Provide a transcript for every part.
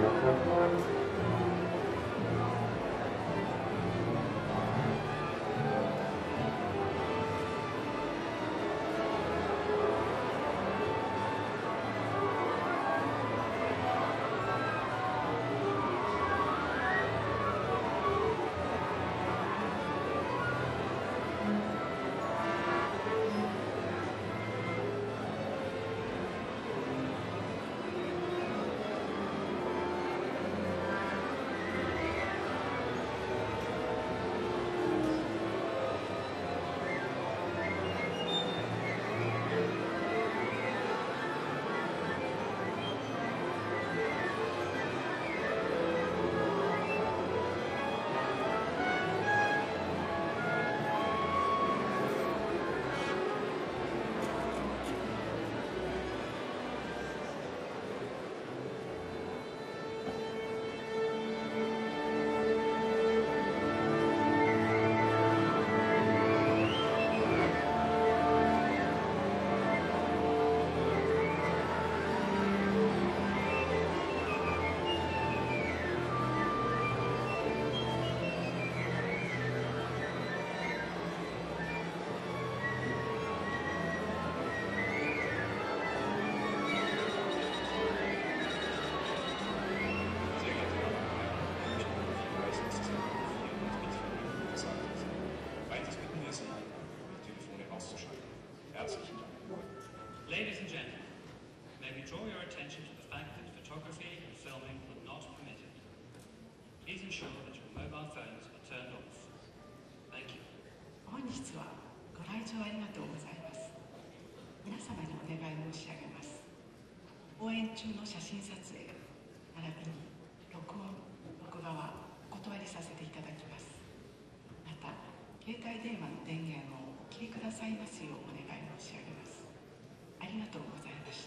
Ladies and gentlemen, may we draw your attention to the fact that photography and filming are not permitted. Please ensure that your mobile phones are turned off. Thank you. 本日はご来場ありがとうございます。皆様にお願い申し上げます。公演中の写真撮影並びに録音・録画はお断りさせていただきます。また携帯電話の電源をお切りくださいますようお願い申し上げます。ありがとうございました。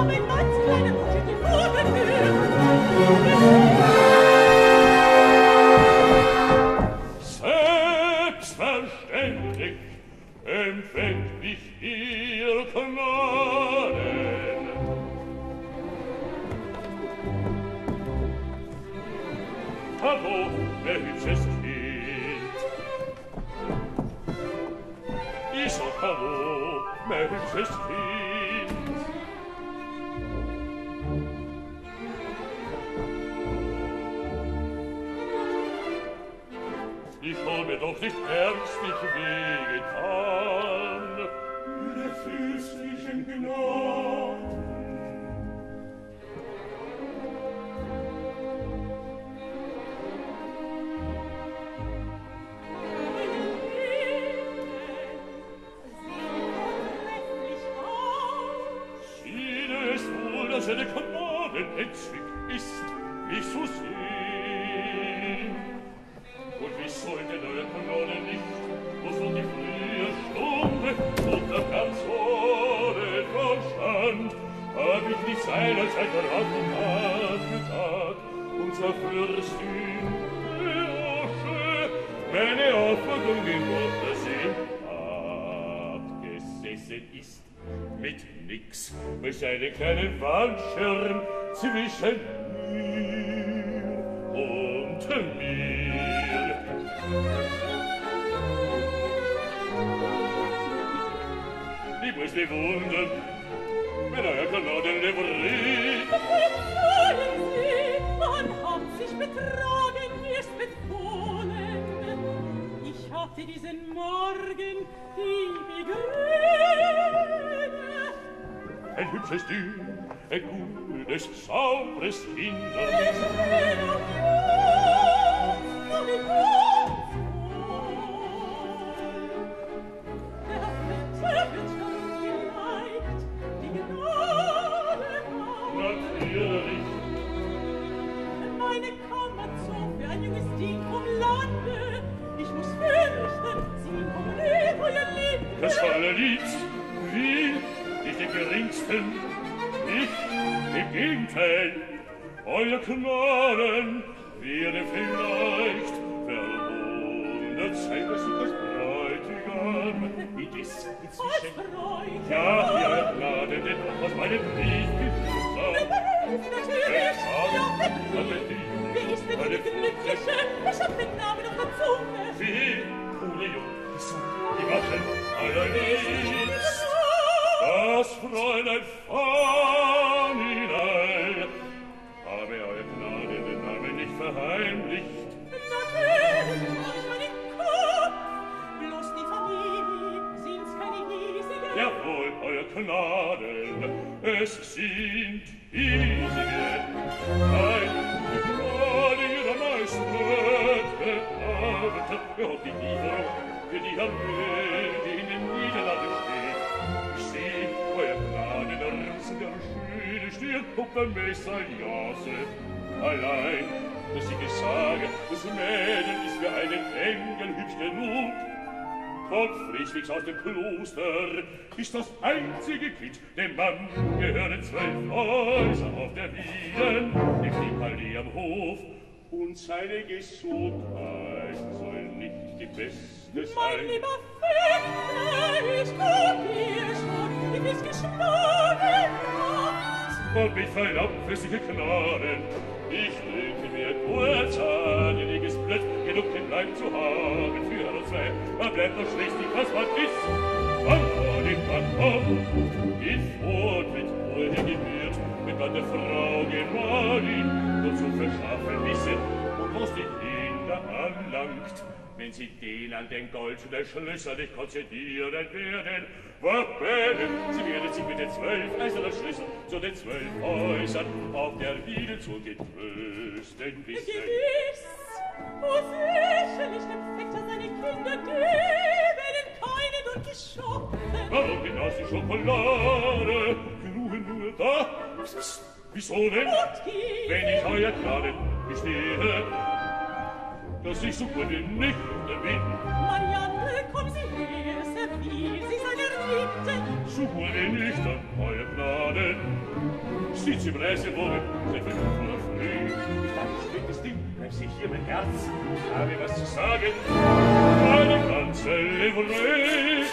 mein ganz kleiner Mutter die Selbstverständlich empfängt mich ihr Gnaden. Hallo, mein hübsches Kind. Ich sag hallo, mein hübsches Kind. Ich hol mir doch nicht ernstlich wehgetan. Ihre fürstlichen Gnaden. Seine Gnaden entzwickt ist, mich zu sehen. Und wie sollte neue Gnaden nicht, wovon die frühe Stunde unter Personenverstand, hab ich nicht seinerzeit verraten, Tag für Tag, unser Fürstin Leosche, meine Aufforderung in Gottesinn abgesessen ist. Mit nix, mit seinen kleinen Wandschirm zwischen mir und mir. Ich muss mich wundern, wenn euer Gnaden Livree. Verzeihen Sie, man hat sich betragen, mir's befohlen. Ich hatte diesen Morgen die Migräne. Ein hübsches Ding, ein gutes, sauberes Kind. Der wird schon geneigt, die Gnade hat. Natürlich. Meine Kammerzofe, ein junges Ding vom Lande. Ich muss fürchten, sie kommen euer Leben. Das allerliebst, wie nicht im geringsten, nicht im Gegenteil. Euer Gnaden wäre vielleicht verwundert, sei das nicht das Bräutigam. Wie dies inzwischen. Ja, ihr Gnaden, denn auch aus meinem Brief gesagt. Wie ist denn die Glückliche? Ich hab den Namen auf der Zunge. Wie, Julio, die Wachen allerliebst. Das Fräulein Faninal habe euer Gnade den Namen nicht verheimlicht. Natürlich hab ich meinen Kopf. Bloß die Familie sind's keine hiesige. Jawohl, euer Gnaden, es sind hiesige. Ein Gnade ihrer Meister bearbeitet, und die Lieferung für die Armee, die in den Niederlanden steht. Ich seh, euer Gnaden, der schöne Stirn, ob der Messer jase. Allein, dass ich es sage, das Mädel ist für einen Engel hübsch genug. Von Frieswigs aus dem Kloster ist das einzige Kind, dem Mann gehören 12 Häuser auf der Wieden, im Liebhalli am Hof, und seine Gesundheit soll nicht die beste sein. Mein lieber Vetter, ich komm dir schon, wie es geschlagen hat. Und mit Verlaub für sich Gnaden, ich denke mir kurz an, einiges Blatt, genug den Leib zu haben für uns zwei. Man bleibt doch schließlich, was man ist. Man vor dem Mann kommt, geht fort mit wohl gebührt, mit man der Frau Gemahlin und zu verschaffen wissen, und was die Kinder anlangt, wenn sie den an den goldenen Schlüssel nicht konzedieren werden, wappenen, sie werden sich mit den 12 eisernen Schlüsseln zu den 12 Häusern auf der Wiede zu getrösten wissen. Gewiss, o sicherlich dem Vetter seine Kinder geben, keine Don Quixote. Warum genoss die Schokolade? Genug nur da. Wieso denn? Wenn ich euer Gnaden gestehe, dass ich so gut nicht bin. Marianne, komm sie her, servier sie seiner Liebte. So gut nicht an euer Gnaden. Sie zu bläse wohl, der Verfügung früh. Dann steht es Ding, bleib sich hier mein Herz, habe was zu sagen. Meine ganze Livree,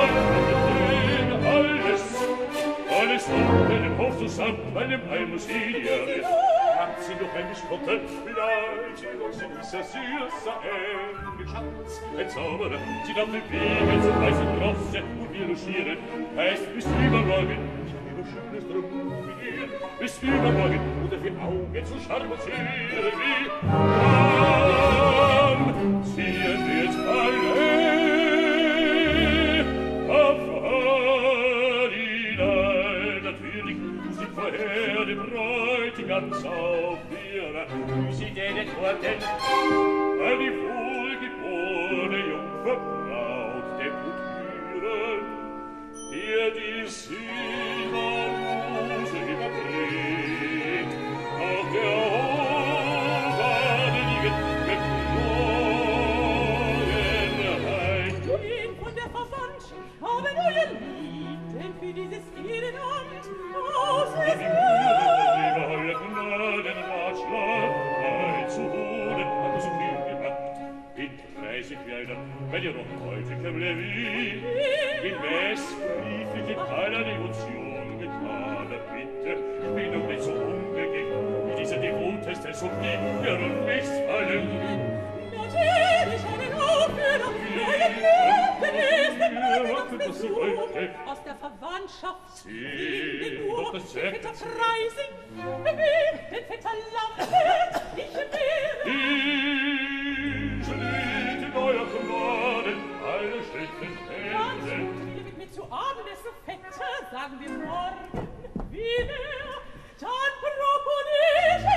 alles unter dem Hof zusammen, bei dem Heimmusier. Habt sie noch ein Gespotter, vielleicht sie ist ja süß, ein Schatz, ein Zauberer, sie darf den Wegen zum weißen Rosse und wir logieren, heißt bis übermorgen, ich habe über Schönes drum mit ihr, bis übermorgen, und für Augen zu scharmuzieren, wie dann ziehen wir jetzt alle auf Harina, natürlich, sie vorher den Bräutigam auf ihrer, wie sie den Worten, weil die wohlgeborene Jungfer Braut der Kulturen, der die Silbermuse überbringt, auf der hochadeligen Geflogenheit. Wen von der Verwandtschaft haben euer Lied denn für dieses Ehrenamt ausgesucht? Lieber euer Gnaden Ratschlag einzuholen, hat so viel gemacht. In 30 Jahren, wenn ihr noch häufig am Levy, in messbrieflichen keiner Devotion getan, bitte, ich bin doch nicht so unbegegnet, wie dieser devoteste so mir und nichts fallen. Natürlich einen Aufführer, neuen Leben ist der Bräutigamsbesuch aus der Verwandtschaft. Finde nur den Vetter Freising, bewegt den Vetter Lambert, ich wäre. Ich liegt in euer Gnaden, alle schlechten Ganz Hände. gut, ihr mit mir zu Abendessen, Vetter, sagen wir morgen, wie wär, dann proponiere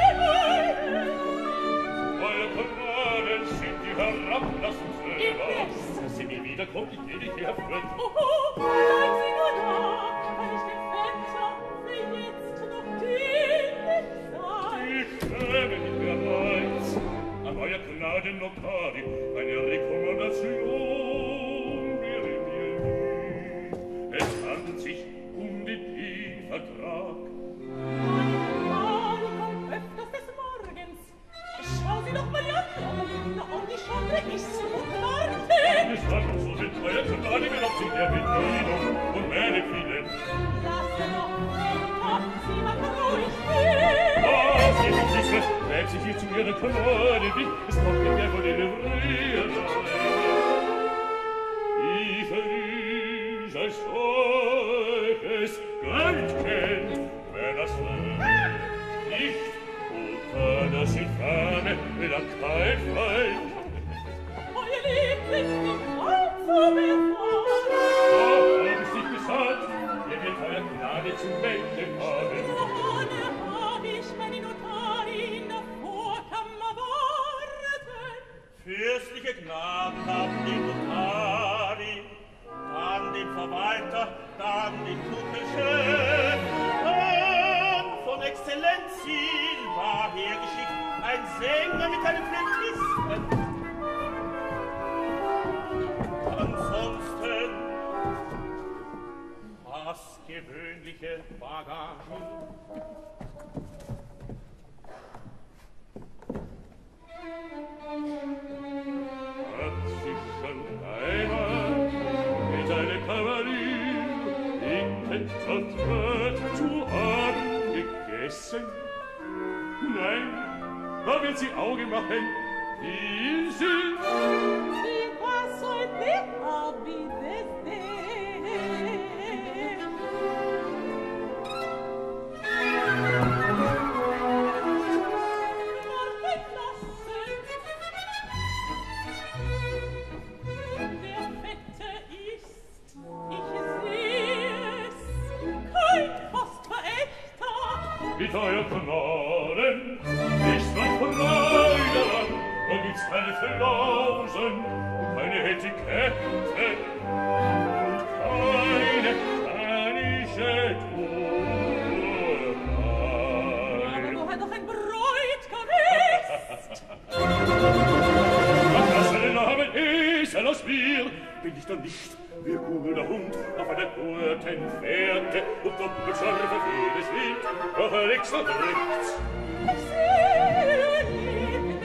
Euer Gnaden sind die herablassen selber. Dass sie nie wiederkommt, ich will nicht herführen. Oh, bleib sie nur da, kann ich dem Vetter für jetzt noch dienlich sein. Ich käme nicht mehr weit. An euer Gnaden Notari, eine Rekommendation wäre mir lieb. Es handelt sich den Ehevertrag. Meine kommt öfters des Morgens. Schau sie doch mal an, und die Schande ist so klarste. Es handelt so den euer Gnaden gehabt sich der Bedienung und meine viele. Lasse doch, Vetter, sie mal ruhig stehen. Sie Füße, trägt sich hier zu ihrer Kanone, wie es kommt nicht mehr von den Rehen. Ich verließ als solches Gold kennt, wer das nicht unter das Infame will er kein Feind. Euer Liebling ist allzu befahren. Doch, hab ich's nicht gesagt, ihr wird euer Gnade zu melden haben. Ohne hab ich meine Notari in der Vorkammer warten. Fürstliche Gnaden haben den Notari, dann den Verwalter, dann den Kuckelchef, dann von Exzellenz Silva hergeschickt, ein Sänger mit einem Flötisten. Ansonsten fast gewöhnliche Bagage. Hat sich schon einmal mit einer Kavallerie in Tetratrad zu Abend gegessen? Nein, da wird sie Augen machen, wie sind. Wie was soll der Abideste? Der Fette ist, ich seh es, kein Postverächter. Mit euer Gnaden ist mein Verleiderer, da gibt's keine Verlausen und keine Etikette und keine spanische Tuerei. Aber woher doch ein Bräutigam ist? Was das seinen Namen ist, aus mir, bin ich doch nicht wie guter Hund auf einer guten Fährte und doppelt scharfe jedes sind, doch links und rechts. Ich sehe nicht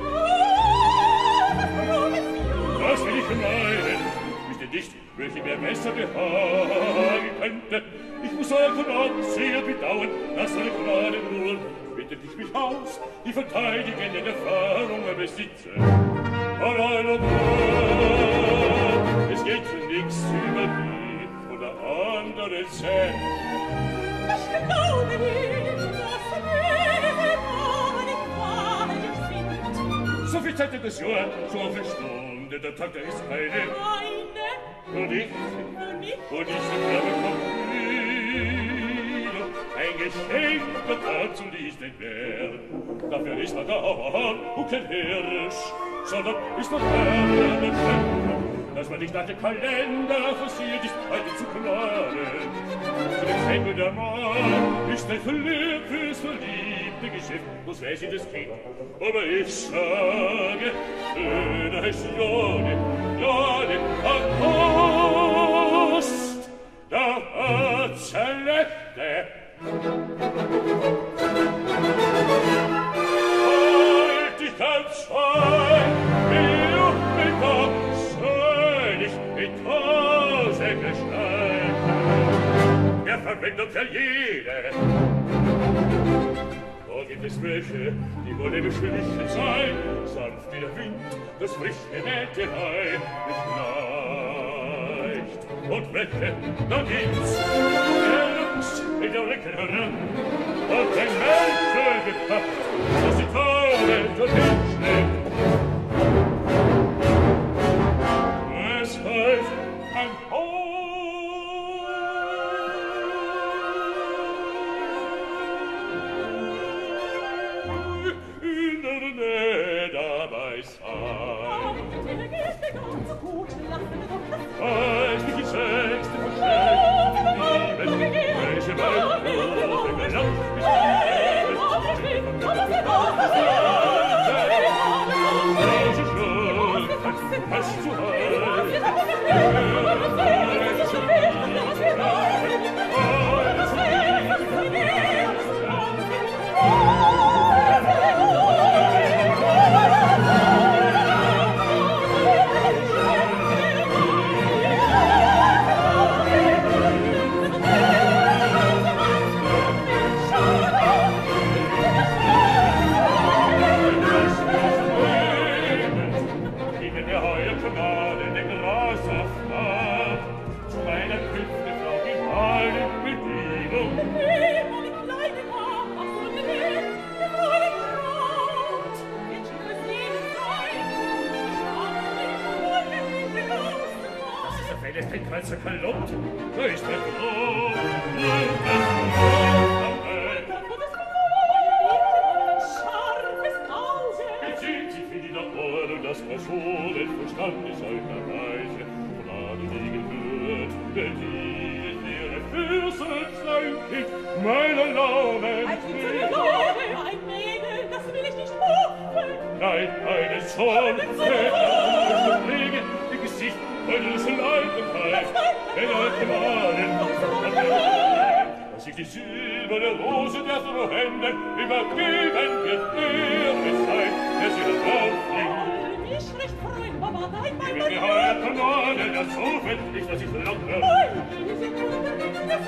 Was will ich meinen? Ist denn nicht, welche mir besser behagen könnte? Ich muss auch sehr bedauern, dass eine gerade nur bittet ich mich aus, die verteidigende Erfahrung besitze. Allein und es geht für nichts über die oder andere Zähne. Ich glaube nicht, dass wir nicht wahrlich sind. So viel Zeit in das Jahr, so viel Stunde, der Tag, der ist eine. Und ich glaube, ein Geschenk wird dazu nicht entbehren. Dafür ist man da und kein Hirsch, sondern ist man Herr, dass man nicht nach dem Kalender versiert ist, heute zu planen. Zu dem Fengel der Mann ist ein Verliebt fürs verliebte Geschäft, muss weiß ich das Kind. Aber ich sage, schöner ist Jone, an Post, da hat's ein Lette. Halt dich ganz fein, wie auf den Kopf, söhnig in tausend Gestalten. Der Verwendung für jede. Da gibt es welche, die wollen beschlichen sein, sanft wie der Wind, das frisch genähte Heim ist leicht. Und welche, da gibt's der Luchs in der Rücken heran, und ein Mensch gepackt, dass die Taube dorthin schlägt. Es heißt ein in der Nähe dabei sein. Als mich die Sechste verschenkt, welche mein Bruder gelangt, hast du als er Kalott, da ist ein Brot, bezieht sich wie die Natur und das Personenverstand ist einer Weise, Frage liegen wird, denn die wäre Fürst sein Kind, meiner Laune. Ein Mädel, das will ich nicht hoffen. Nein, eine Zorn, Pflege, im Gesicht, eures Leibenheit, wenn alte Malen, dass ich die silberne Rose der Hände übergeben wird, es sein, der sie das auflegt. Mich recht freuen, Mama, nein, Ich will mir heute Malen, das so nicht, dass ich verlange. diese Kinder, das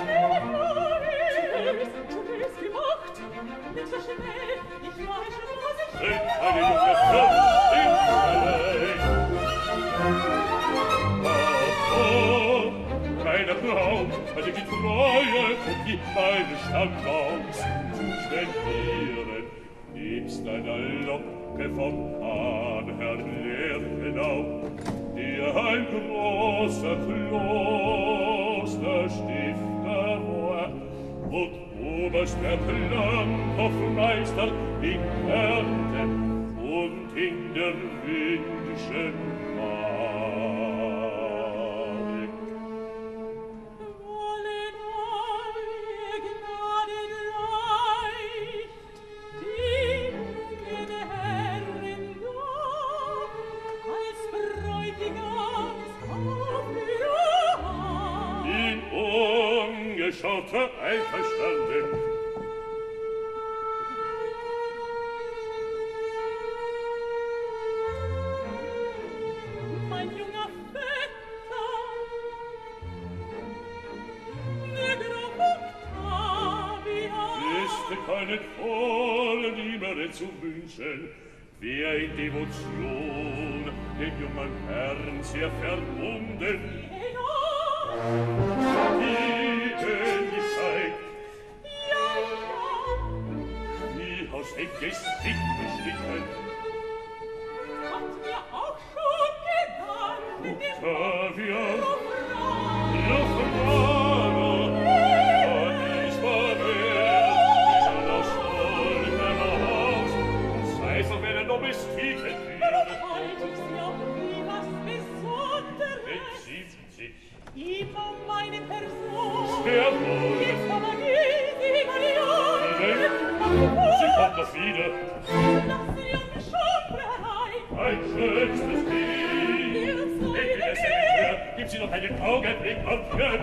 ist gemacht, nicht so schnell, ich weiß schon, was ich Sind eine junge Frau in Allein. Meine Frau, als ich die Treue die meine Stammbaums zu spendieren, nebst einer Locke vom Ahnherrn Lerchenau, die ein großer Klosterstifter war und oberst der Plankhofmeister in Kärnte und in der Windschen Mark. Wollen alle Gnaden leicht, die Herren da, als Bräutigams auf ihr Hand. In ungeschauter Einverstanden keine Qualen immer zu wünschen, wer in Devotion dem jungen Herrn sehr verbunden. Ihnen gezeigt, wie aus dem Gesicht geschnitten. Hat mir auch schon gedacht, Octavia, immer meine Person. Sehr wohl. Ich verlange die Galione. Sie kommt noch wieder. Lass sie an der Chambre herein. Ein schönstes Ding. Denke, es sei nicht. Gib sie noch einen Augenblick öffnen.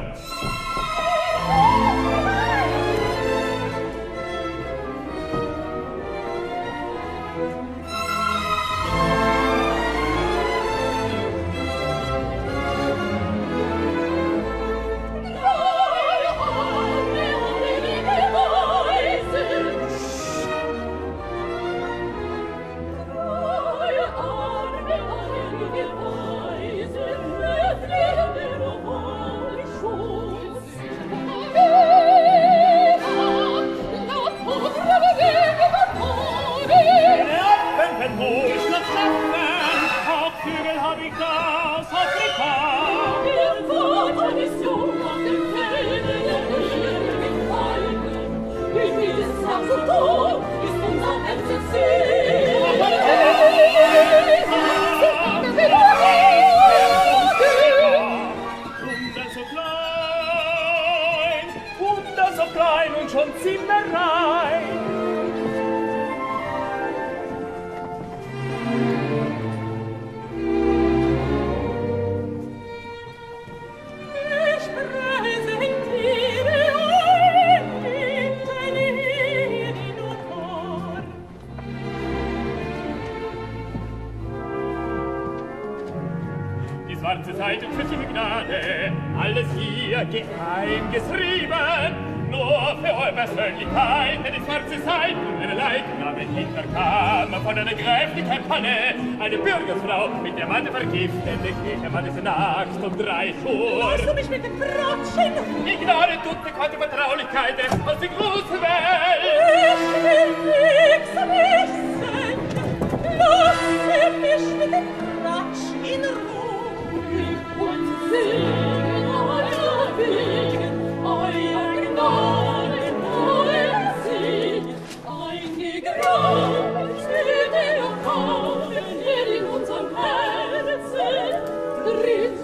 Geheim geschrieben, nur für eure Persönlichkeit, denn die schwarze Seite und ihre Leitnamen hinterkam von einer gräflichen Panne, eine Bürgersfrau, mit der Mann vergiftet, der Kirchemann ist nachts um 3 Uhr. Lass du mich mit dem Tratschen! Ignore tutte quante Vertraulichkeiten aus der großen Welt! Ich will nichts wissen! Lasse mich mit dem Tratsch in Ruhe und sehen! Euer Gnade, euer Sieg, eingegraben steht der Kampf, der in unserem Herzen tritt.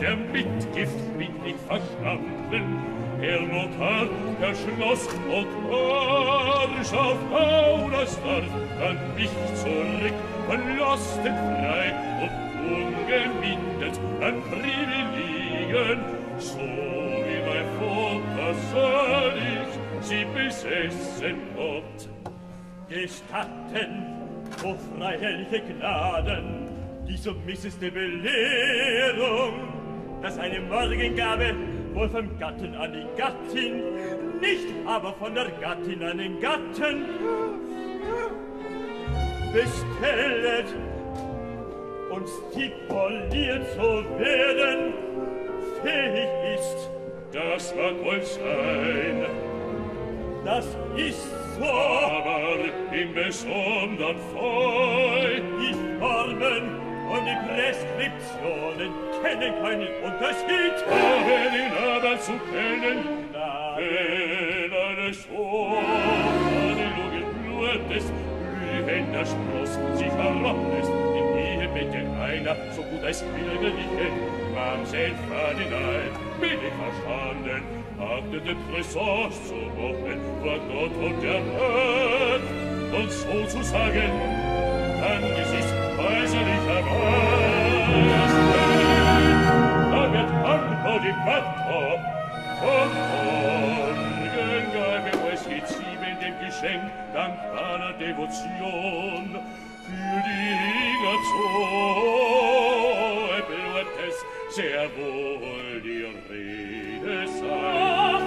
der Mitgift bin ich verstanden. Der Notar, der Schloss und Marsch auf Audersdorf, an mich zurück, verlastenfrei und ungemindert an Privilegien, so wie mein Vater selig sie besessen hat. Gestatten, o freiherrliche Gnaden, die submisseste Belehrung, dass eine Morgengabe wohl vom Gatten an die Gattin, nicht aber von der Gattin an den Gatten bestellet und stipuliert zu werden fähig ist. Das mag wohl sein. Das ist so. Aber im besonderen Fall Die Formen und die Preskriptionen kennen keinen Unterschied. Daher ihn aber zu kennen, wenn eine so nur des blühender Spross sich herablässt, im Ehebette einer so gut als bürgerliche, Mamsell Ferdinand, bin ich verstanden, Akte de Présence zu machen vor Gott und der Welt, und so zu sagen, angesichts äußerlicher Majestät, da wird Anko die Vater von Morgengabe euch gezieben dem Geschenk dankbarer Devotion für die Hingerzoe blut es sehr wohl die Rede sei.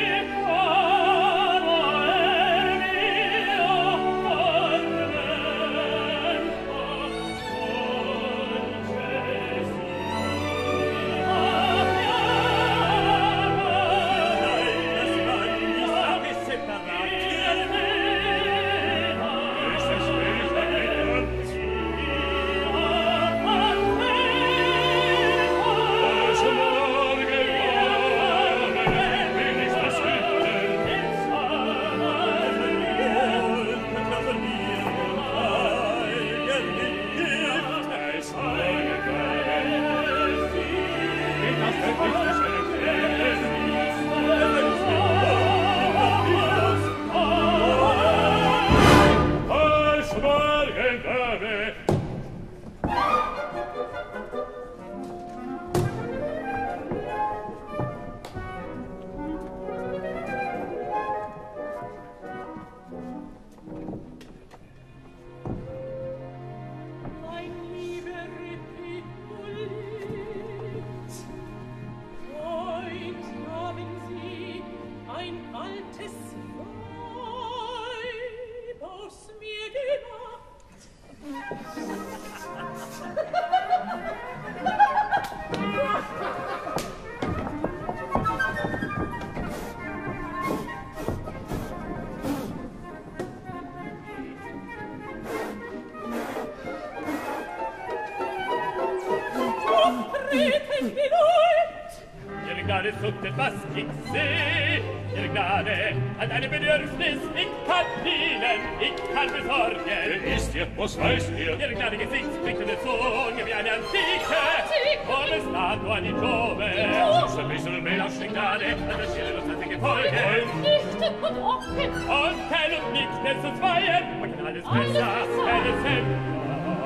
Was ich seh, Ihre Gnade hat eine Bedürfnis, ich kann dienen, ich kann besorgen. Wer ist ihr, was weiß ihr? Ihre Gnade Gesichtspunkte und Zunge wie eine Antike, ohne Statue an die Jove. Das ist ein bisschen mehr. Lass die Gnade an der Stelle das heilige Folge. Nicht und offen. Und kein und nichts, denn zu zweien, man kann alles besser, alles selber.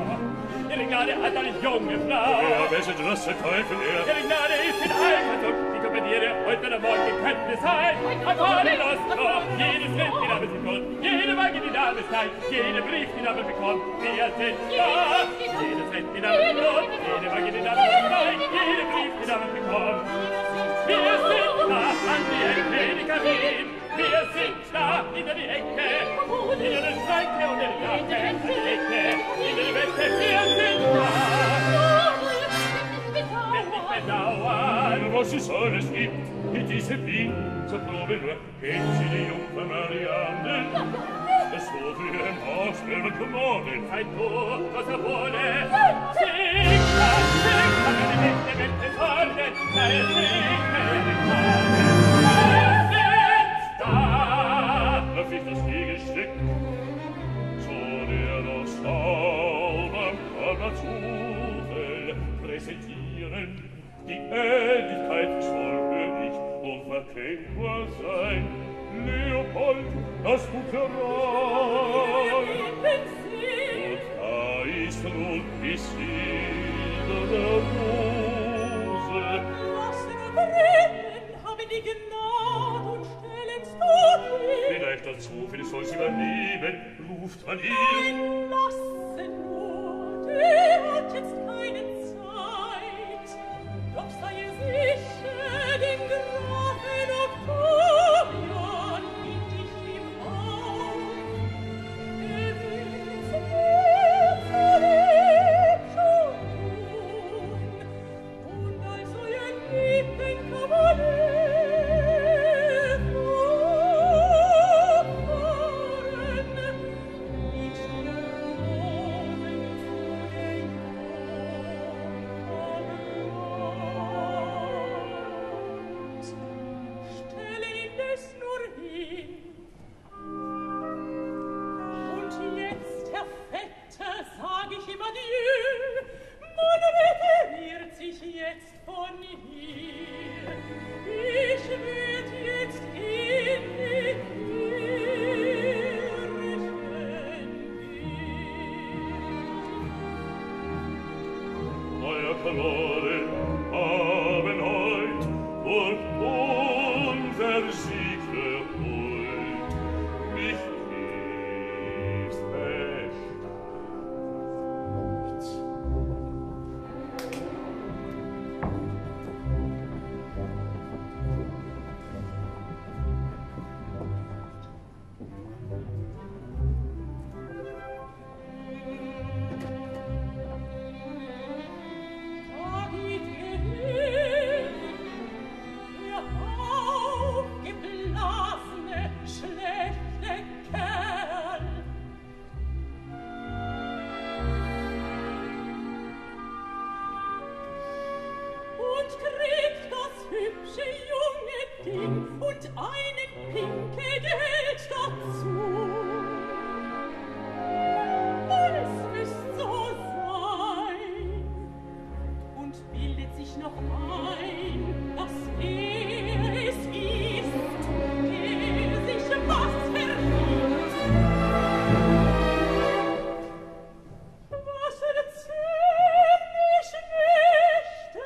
Ihre Gnade hat eine junge Frau. Ja, wer sind das der Teufel, er? Ihre Gnade ist in Eifersucht, die komponiere heute oder morgen könnte sein. Auf alle Nostro, jedes Wind, die Name bekommt, jede Waage, die Name steigt, jeder Brief, die Name bekommt, wir sind da. Jedes Wind, die Name bekommt, jede Waage, die Name steigt, jeder Brief, die Name bekommt. Wir sind da an die Ecke in die Kabine, wir sind da hinter die Ecke, hinter den Schränke und den Jacke, an die Ecke, hinter die Wette, wir sind da. Was es alles gibt, in diesem Wien, so probe nur, kennt sie die Jungfer Marianne? Das so für ihren Haus werden kommoden. Ein Tor, was wolle, sing das, an die Wette, wenn es sorge, sei es nicht mehr gekommen. Wir sind da. Darf ich das Gegenstück zu der aus sauberem Zufall präsentieren? Die Denk nur sein, Leopold, das du verrat. Und da ist nun die silberne Rose. Lass nur brennen, habe die Gnade und stellen's tot hin. Vielleicht dazu, für die soll sie übernehmen, ruft man ihn. Nein, lasse nur, der hat jetzt keine Zeit. Doch sei es sicher, den Grafen Octavian bind ich ihm auf. Will's erlebt schon nun, und als euren lieben Kavalier jetzt von hier. Ich werd jetzt in die Kirchen gehen. Euer Verloren haben heut und unser Sieg verholt. Mich tiefst erstaunt. Und einen Pinke Geld dazu. Alles müsst so sein. Und bildet sich noch ein, dass es ist, der sich was verdient. Was erzähl ich nicht?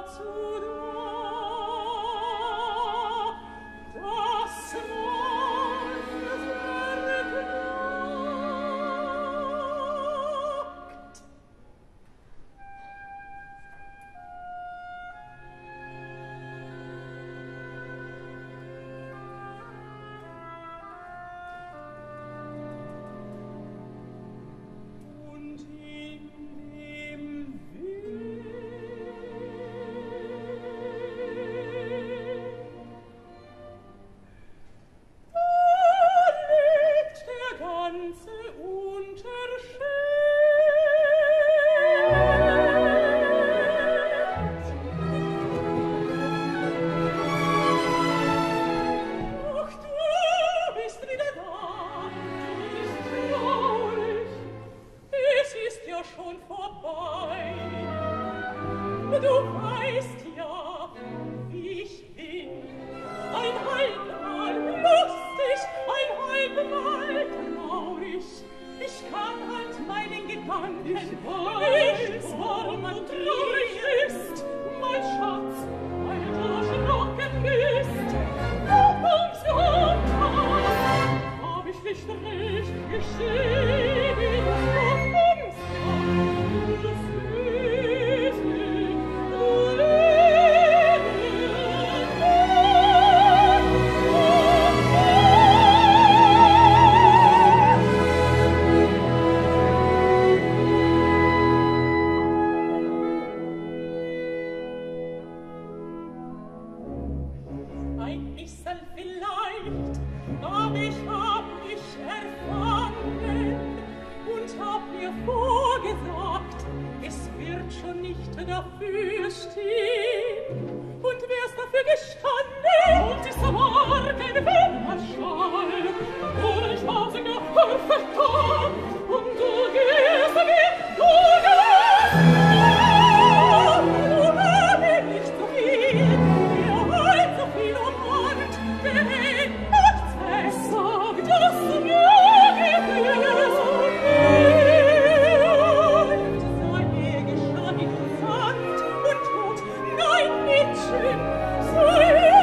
Sei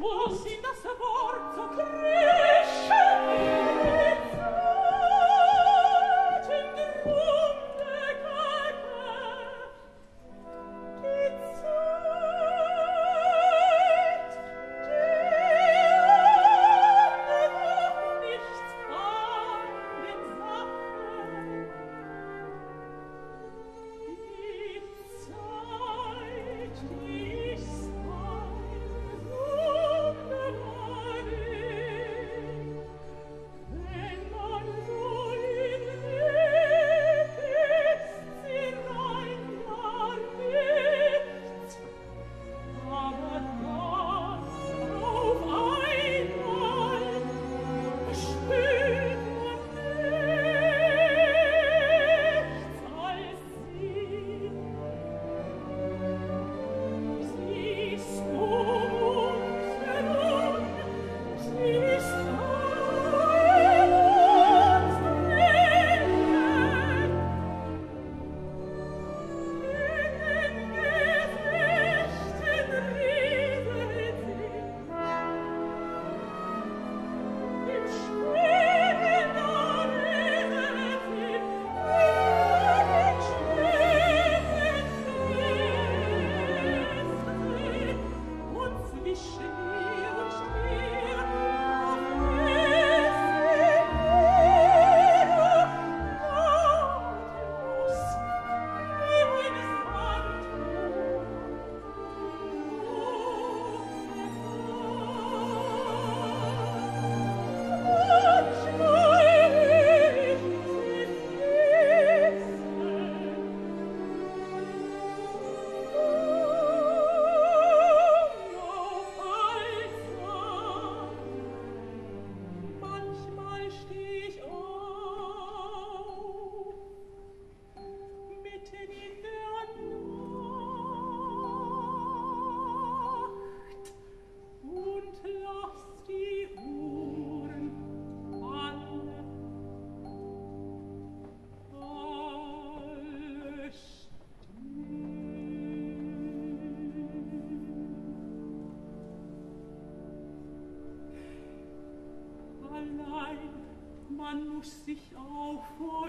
Man muss sich auch vor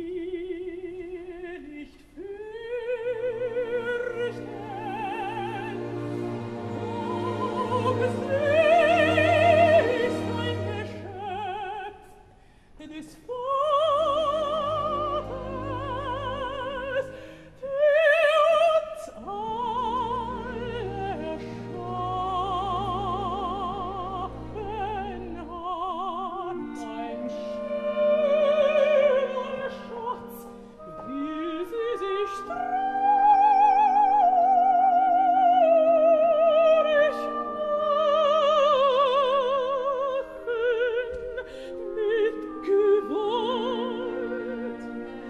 ihr nicht fürchten. Ob sie ist ein Geschöpf des Vaters, der uns alle erschaffen hat. Ein schöner Schatz, will sie sich traurig machen mit Gewalt.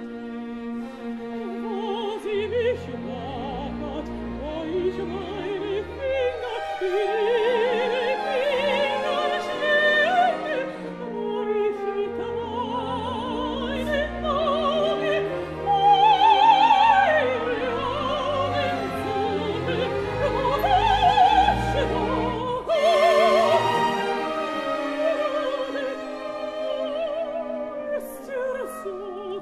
Wo sie mich wagt, euch meine Finger in ihre Finger stecken, euch mit meinen Augen, eure Augen suchen, ist ihr so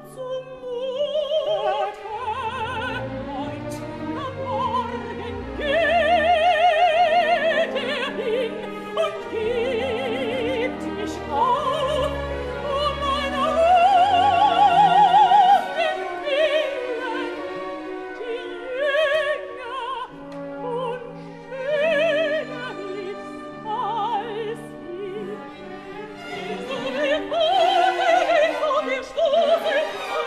zumute, heut am Morgen geht er hin und gibt mich auf, meiner Hoffnung willen, die jünger und schöner ist als ich. So viel Boden, so viel Stufe,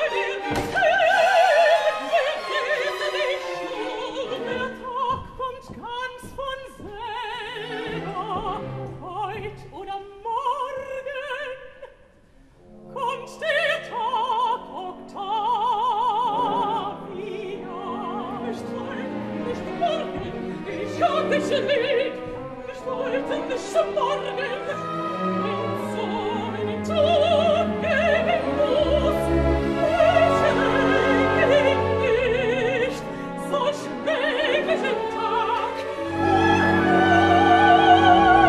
der Tag kommt ganz von selber, heut oder morgen kommt der Tag Octavia. Nicht heut, nicht morgen, ich hab dich lieb, nicht heute, nicht morgen, in so einen Tag gehen muss, ich denke nicht, solch schrecklichen Tag.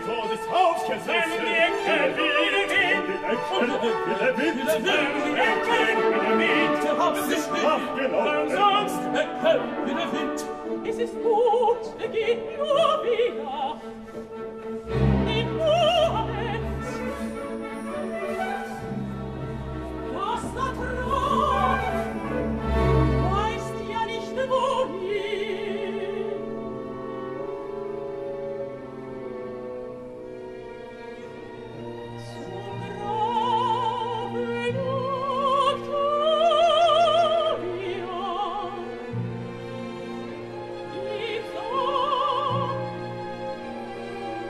Todeshaus gesessen. Und der Kerl wieder geht. Und der Wind haben sich nicht sonst der Kerl wieder Wind. Es ist gut, geht nur wieder. Nicht nur eins. Das da drauf weißt ja nicht wohin. Zum Grabe Octavia,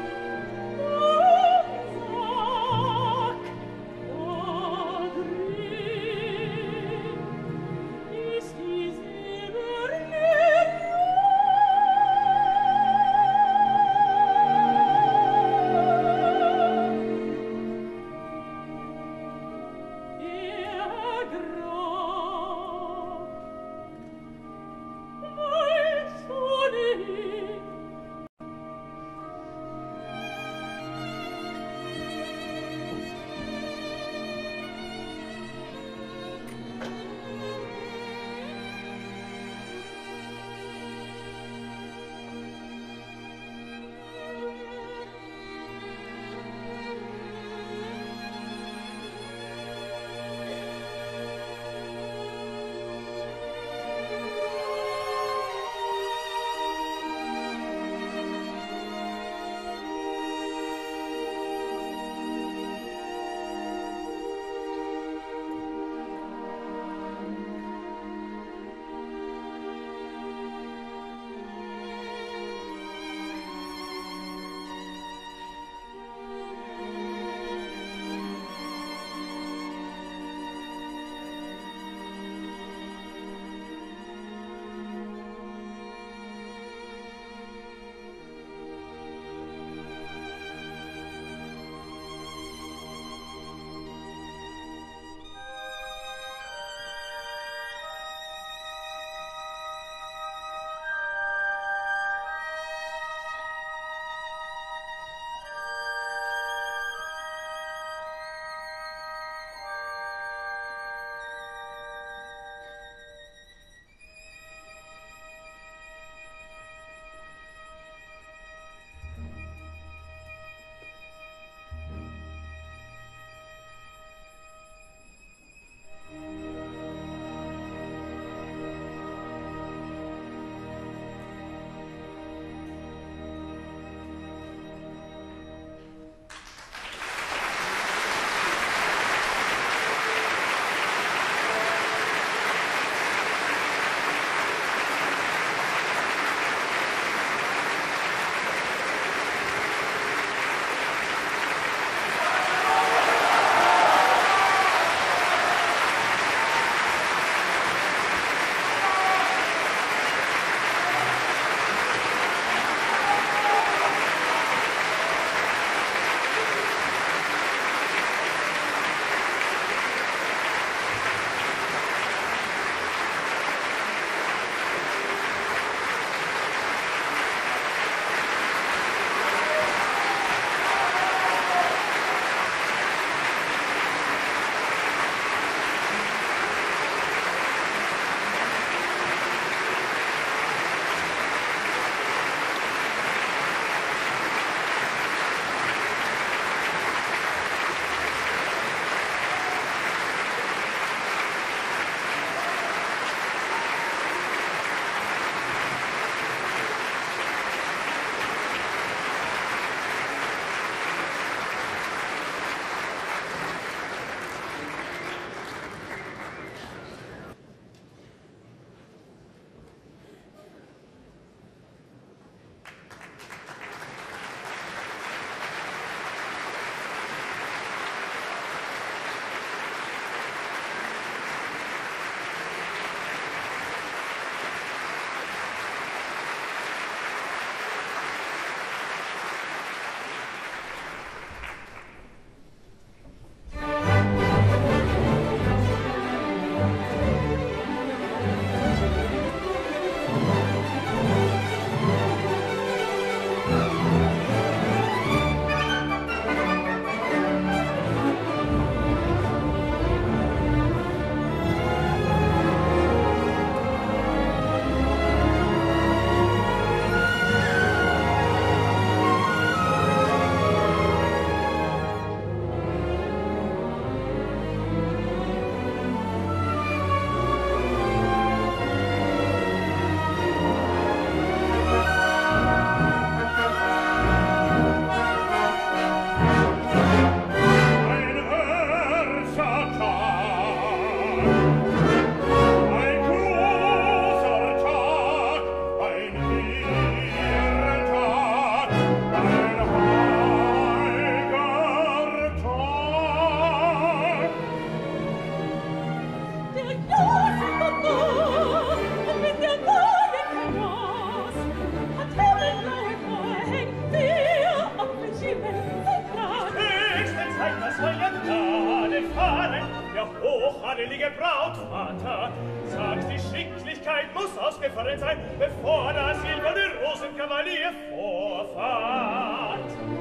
der hochadelige Brautvater sagt, die Schicklichkeit muss ausgefallen sein, bevor das silberne Rosenkavalier vorfahrt.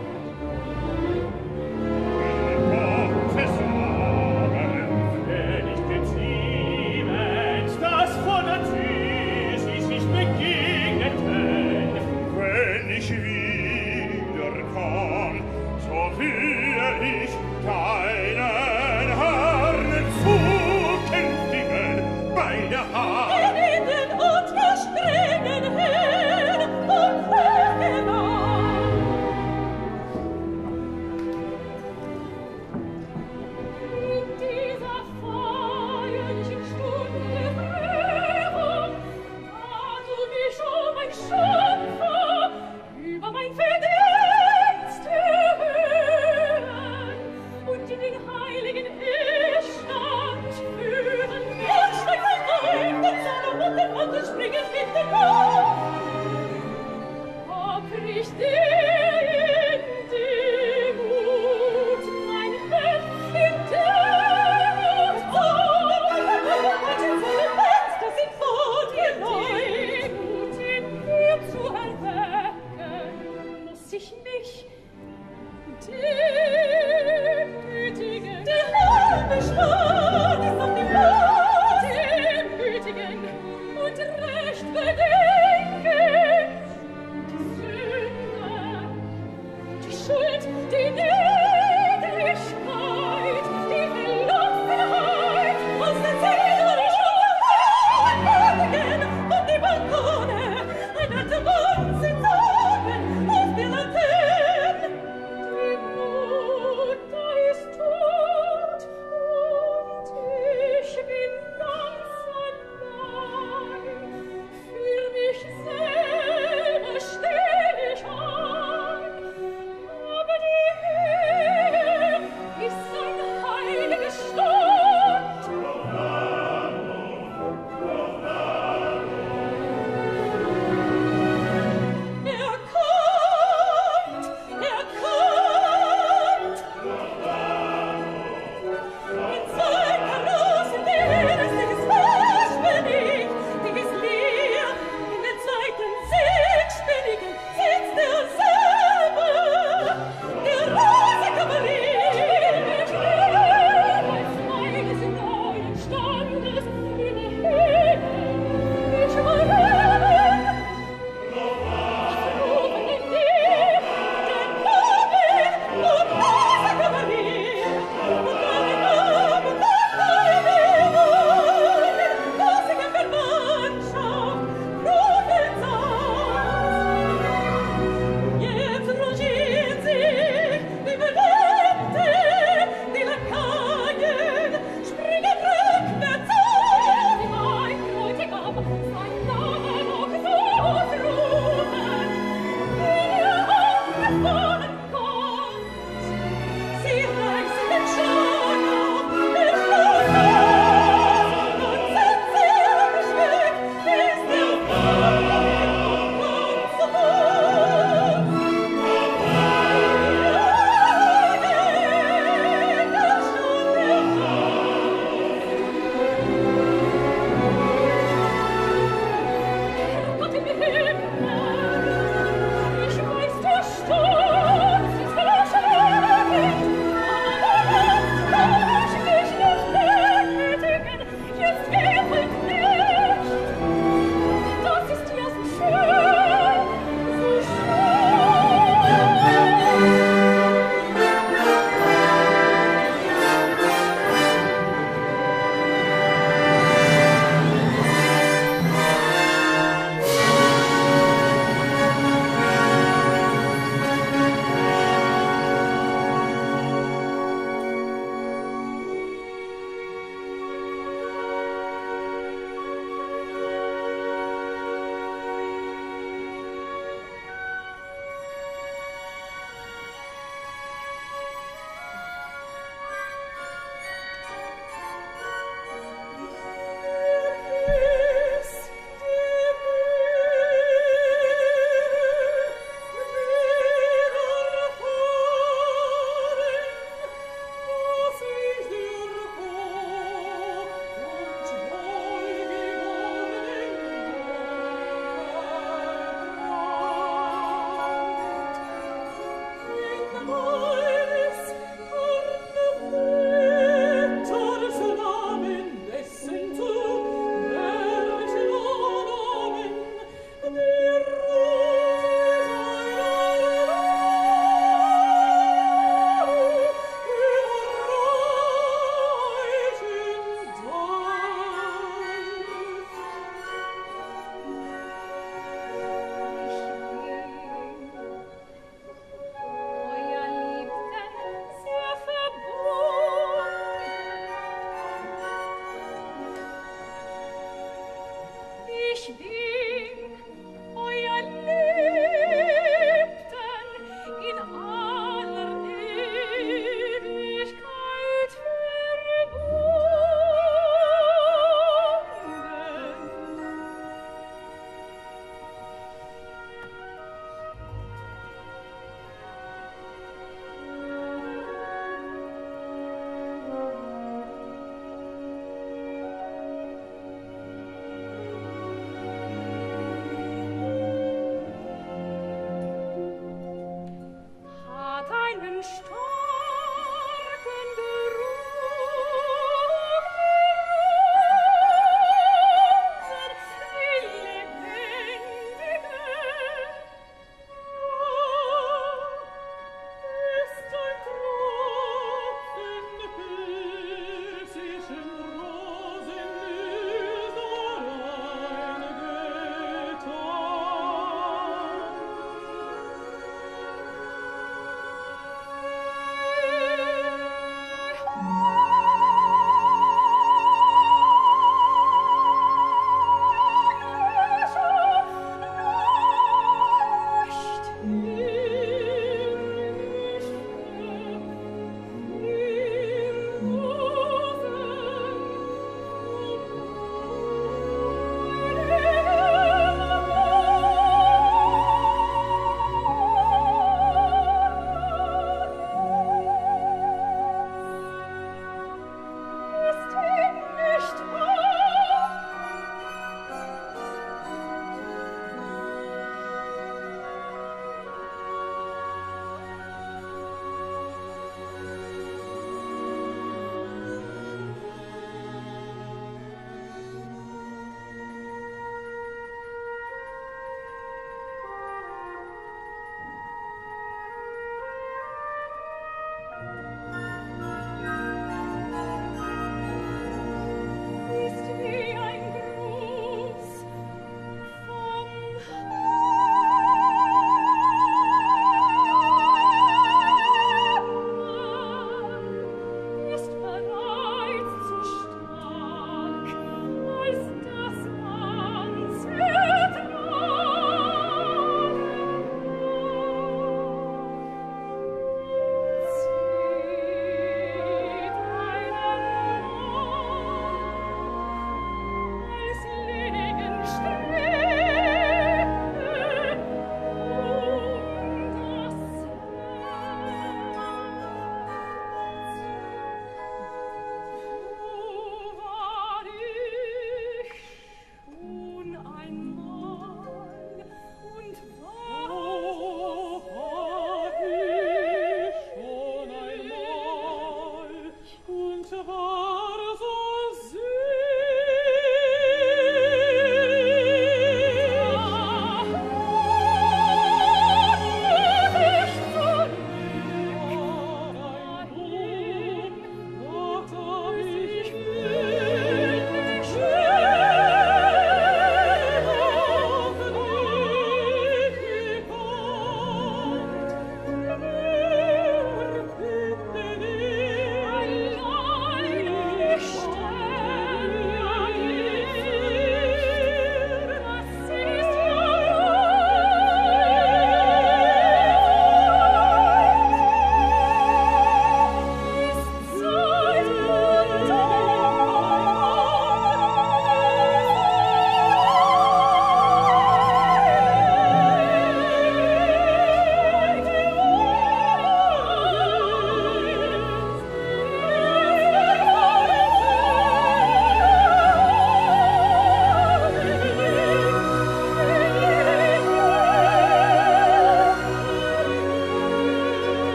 Gottes Namen, wenn ich geziemend, dass vor der Tür sie sich begegneten, wenn ich wiederkomm, so will ich keinen Herrn zukünftigen bei der Hand. Gewinnen und gestrengen Herrn und Herrn. In dieser feierlichen Stunde Verehrung, da du mich, oh mein Schöpfer, über mein Verdienst erhöhen und in den heiligen Ehestand führen wird. Steig ein, den Sonne und den Mantel springen mit dem Kopf. Abricht dir in Demut, mein Herr, in Demut. Oh, die Fenster sind vor dir neu. Demut in mir zu erwecken, muss ich mich demütigen. Der halbe Schlag ist auf dem Boden. Demütigen und recht bedenken. Die Sünde, die Schuld, die Niedrigkeit, die Verloffenheit aus der Seele schuldigen und die Balkone einer Transitionen auf der Laterne. Die Mutter ist tot und ich bin ganz allein. Für mich selber steh ich ein, aber die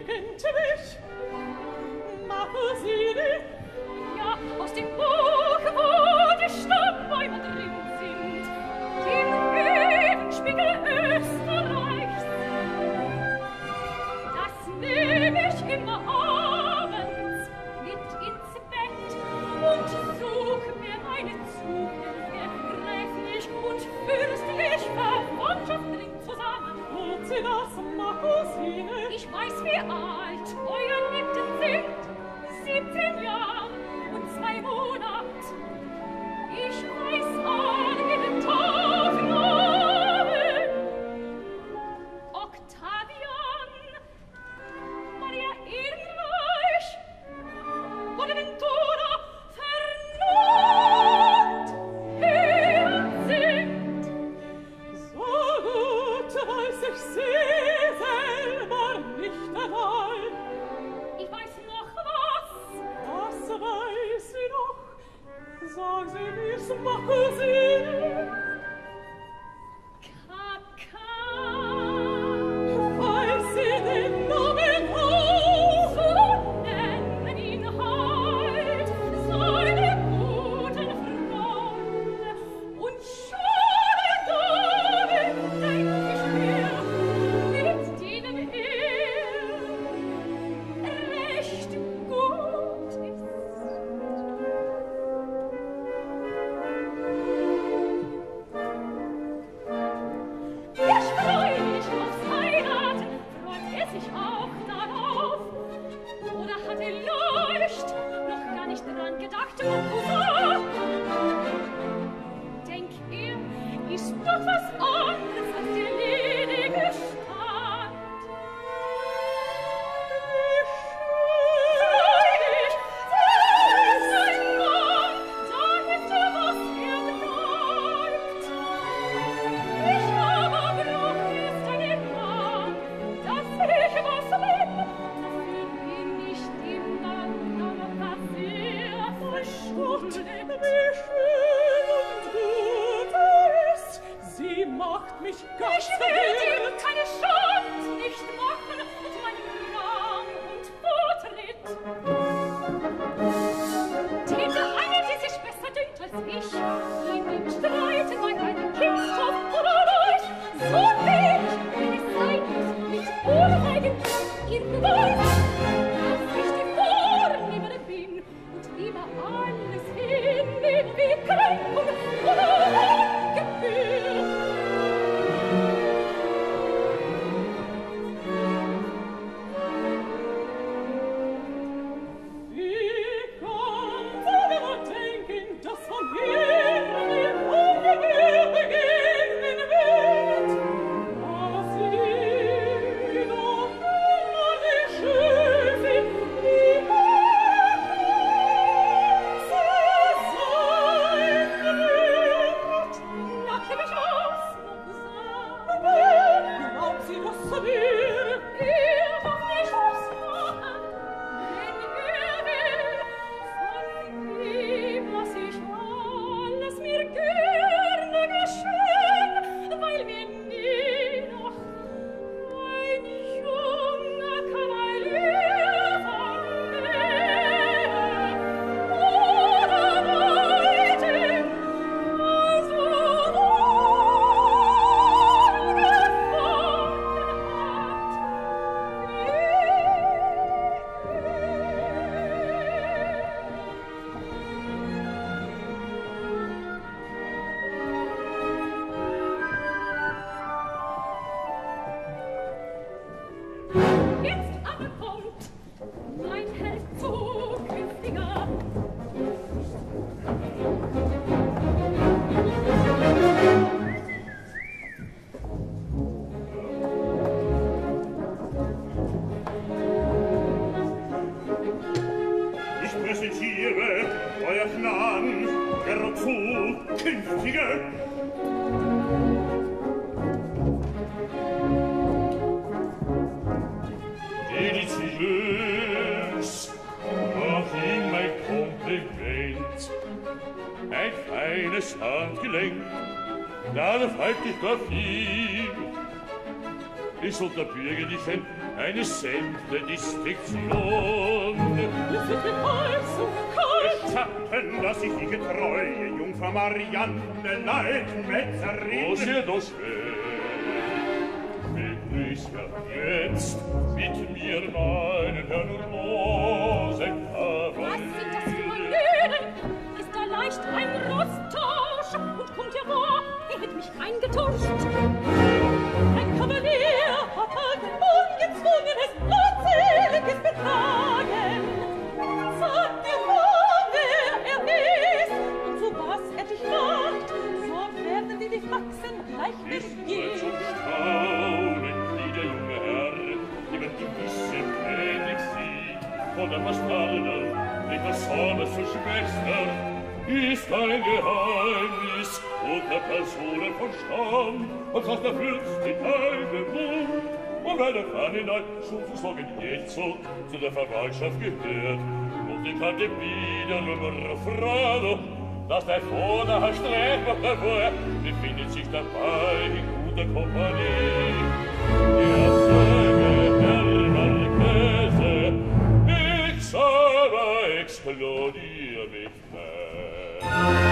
kennt mich. Marcosine? Ja, aus dem Buch, wo die Stammbäume drin sind, dem Höhenspiegel Österreichs. Das nehme ich immer abends mit ins Bett und such mir meine Zugehörige gräflich und fürstlich Verwandtschaft drin zusammen. Und sie das, Marcosine? Ich weiß, wie alt euer Liebten sind, 17 Jahre und 2 Monate. Ich weiß an jeden Taufnamen. Octavian, Maria Ehrenreich, Bonaventura, Fernand, Hyacinth. So gut weiß ich sie selber nicht einmal. Ich weiß noch was. Was weiß sie noch? Sag sie mir's, Marcosine. Kaka. Weiß sie den Namen auch? So nennen ihn halt seine guten Freunde. Und schon damit denk ich mir, mit denen recht gut ist. Erfreulich aufs Heiraten, freut sich auch darauf. Oder hat leicht noch gar nicht dran gedacht, mon Cousin? Denk ist doch was anderes als der ledige Stand. Freilich, das ist ein Mann, da ist was bleibt. Ich aber brauch erst einen Mann, dass ich was will. Dafür bin ich immer sehr verschuldet. Wie schön und gut ist, sie macht mich ganz verwirrt. Ich will dir keine Schand nicht machen und meinen Rang und Vortritt. Täte eine, die sich besser dünkt als ich, die im Streiten bei einem Kindshof oder Reich, so wenig, wenn es sein muss, mit Unreigen ihr Beweis, dass ich die Vornehmere bin und lieber alles hinnehme wie Kränkung oder Ungebühr. Wie kommt aber denken, dass von mir Ungebühr begegnen wird? Aber sie doch immer wie schön sie wie sein wird. Lache mich aus, Cousin. Glaubt sie, dass wir doch nicht ausmachen, wenn will von ihm, was ich alles mir gerne geschehen, weil mir nie noch ein junger Kavalier vermählt. Oder weite, also Jetzt aber kommt mein Held zukünftiger. Ich präsentiere euer Gnaden, der Zukünftige. Delicieux, mach ihm mein Kompliment. Ein feines Handgelenk, darauf halt ich gar viel. Ist unter bürgerlichen eine simple Distinktion. Es wird mir kalt, so kalt. Schatten, dass ich die getreue Jungfrau Marianne Leitmetzerin. Oh, sehr doch schön. Will ich's ja jetzt mit mir meinen Herrn Rosenkavallier. Was sind das für Manören? Ist da leicht ein Rosttausch? Und kommt ja wahr, hätt mich eingetauscht. Ein Kavalier hat ein ungezwungenes, unzähliges Betragen. Sag dir, wer ist und zu was dich fragt, so werden die Faxen gleich begehen. Zum Staunen, wie der junge Herr über gewisse König sieht, von der Bastarde, nicht der Sohnes zur Schwester, ist ein Geheimnis unter Personen von Stamm, als was der Fürst in einem Mund, und weil der Kardinal sozusagen jetzt so zu der Verwaltschaft gehört, und ich hatte wieder nur Frado, dass der Vorderhalt Streitmacher war, befindet sich dabei in guter Kompanie. Der Sage, Herr Marquese, ich selber explodier mich mehr.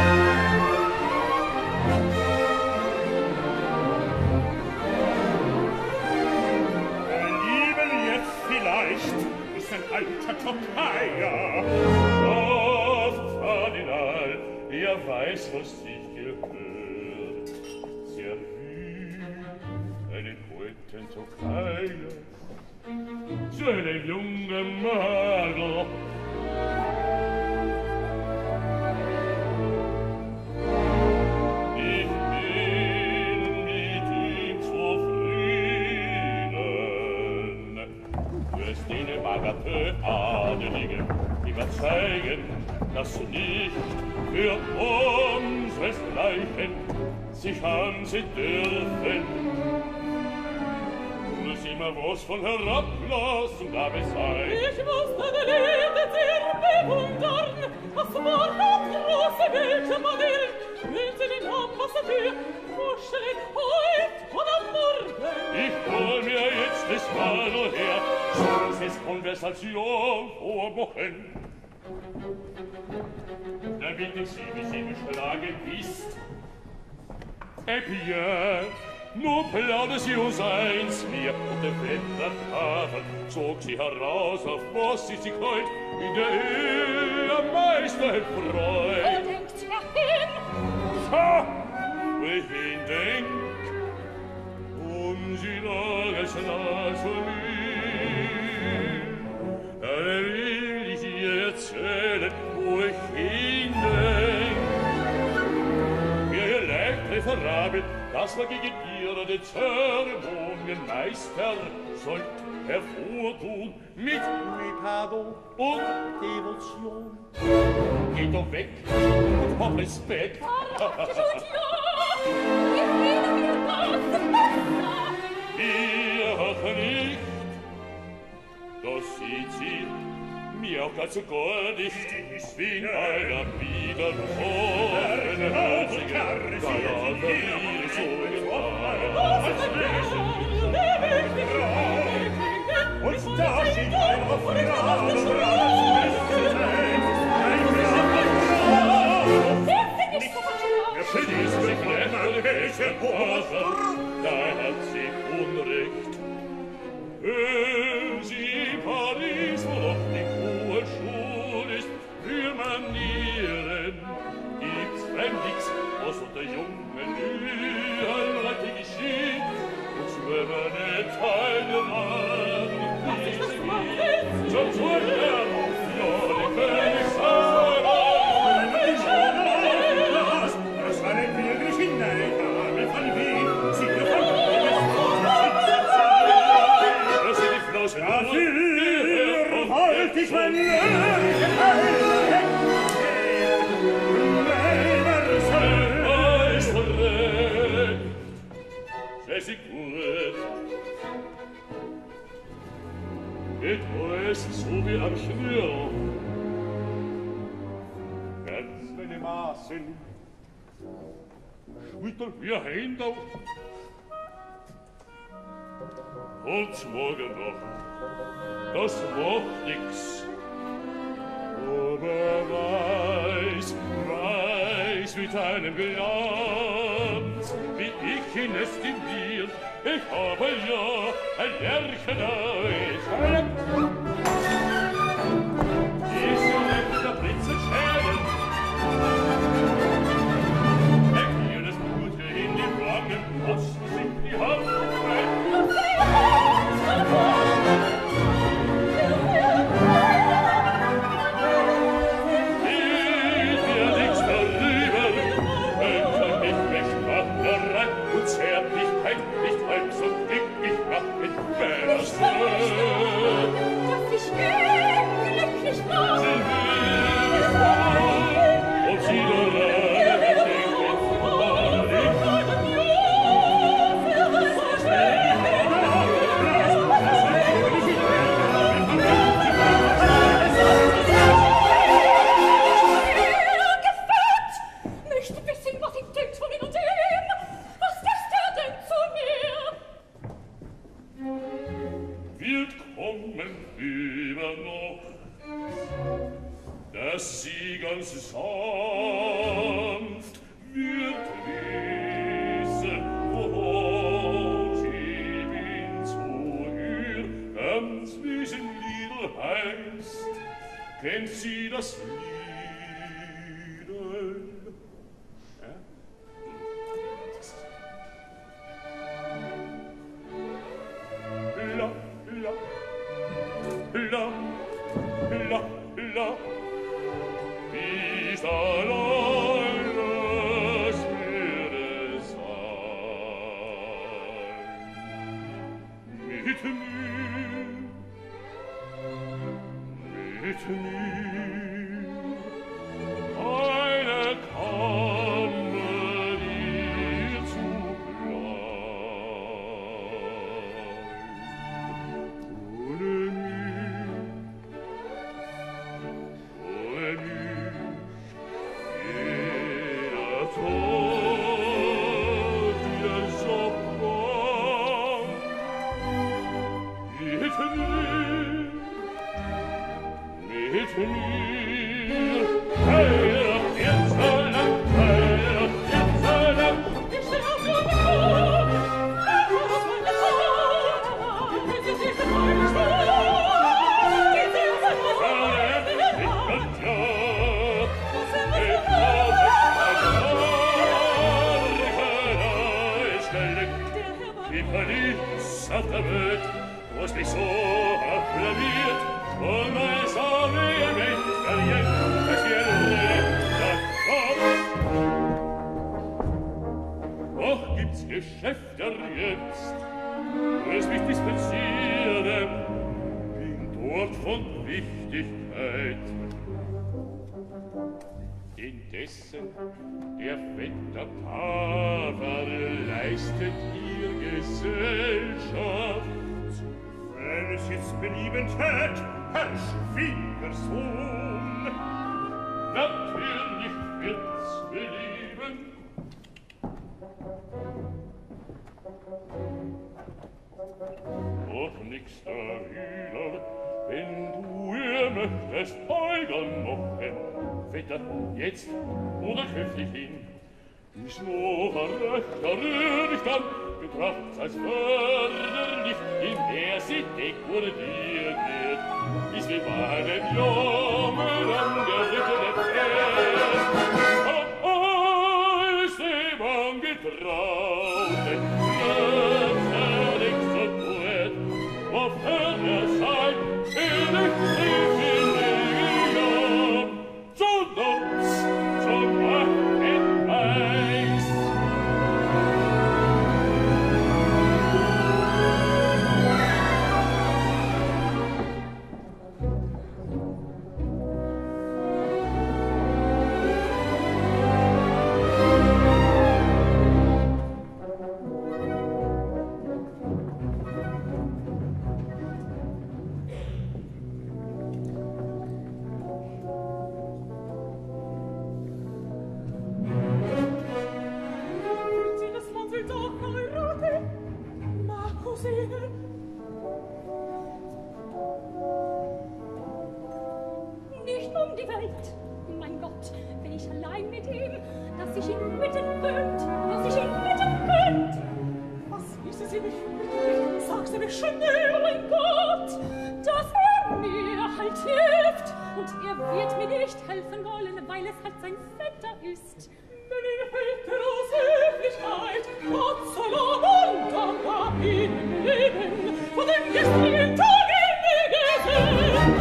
Lieben jetzt vielleicht ist ein alter Tokaier. Doch, Kardinal, er weiß, was sich gehört. Sehr wüt, einen guten Tokaier, zu einem jungen Madel. Ich bin mit ihm zufrieden. Wirst den Bagatelle-Adeligen überzeugen, dass nicht für unseresgleichen sich ansehen dürfen. Muss immer was von herablassen dabei sein. Ich muss Adelinde sehr bewundern, was war hat große Weltmann, will sie den Ambassadeur vorstellen, heut oder morgen. Ich hol mir jetzt das Mano her, sonst Konversation vormachen. Damit ich sie, wie sie geschlagen ist. Eh bien, nun plaudert sie uns eins mir, und der Wettertafel zog sie heraus, auf was sie sich heut in der Ehe am meisten freut. Wo denkt er hin? Ha! Wohin denk? Sie lages nah zu mir. Will ich ihr erzählen, wo ich hindenk? Mir gelegt Referabel, das war gegen ihr den Zeremonienmeister sollt hervortun mit Mikado und Devotion. Geht doch weg und hab Respekt. Ihr hat nicht, das sieht sie mir auch ganz so gar nicht. Ich bin einer wiederkommenen Herzigen, da hat mir so Und da steht ein Frau, für diese Kräfte da hat sie Unrecht. Sie Paris, wo doch die hohe Schule ist, für Manieren gibt's beim Nix, was unter jungen Mühlen heute geschieht, und schwömmene Teilnehmer, die sie gibt, zum Zuhören, ja, die König Sarah. das war ein wirklich hinein, von Wien, sie dafür wollte ich mein C'est sicur. Et es so wie am Schnür. Ganz meine Maßen. Schwitter, wir Händel. Und morgen noch. Das macht nix. Aber weiß mit einem Glanz, wie ich ihn estimiert. Ich habe ja ein Lercheneues. Diese Länder blitzen Schäden. Mir das Blut in die Wangen, kosten sich die Hand. Zärtlichkeit nicht halb so dick, ich mach mit Bärste. Dass ich glücklich war. Sie will und sie nur dass sie ganz sanft wird wissen, wo sie bin zu ihr, ganz wie sie Liedl heißt, kennt sie das Liedl. La, la, la, la, la, wie soll alles mir sein? Mit mir, eine Kammer dir zu was mich so afflamiert und meine Sorge vehement verliert, dass ihr Kopf. Doch gibt's Geschäfte jetzt, es mich dispensieren, bin dort von Wichtigkeit. Indessen, der Vetter Paver leistet ihr Gesellschaft. Wenn es jetzt belieben tät, Herr Schwiegersohn, natürlich wird's belieben. Doch nix dawider, wenn du ihr möchtest Eugern machen, Vetter, jetzt oder künftig hin. Ist noch ein rechter Rührigstand, betrachtet's als förderlich, je mehr sie dekoriert wird, ist wie bei einem Jungen angerückte Pferd. Alles dem Angetraute, plötzlich so gut, auf Hörer sein, in der Krieg, so nutz, so macht ein Weiß. um die Welt. Mein Gott, wenn ich allein mit ihm, dass ich ihn bitten könnt, Was ließe sie mich bitten? Sag sie mir schnell, mein Gott, dass mir halt hilft. Und wird mir nicht helfen wollen, weil es halt sein Vetter ist. Wenn ihr hätte aus Höflichkeit, Gott sei Dank und dann gab ihm Leben von dem gestrigen Tage gesehen.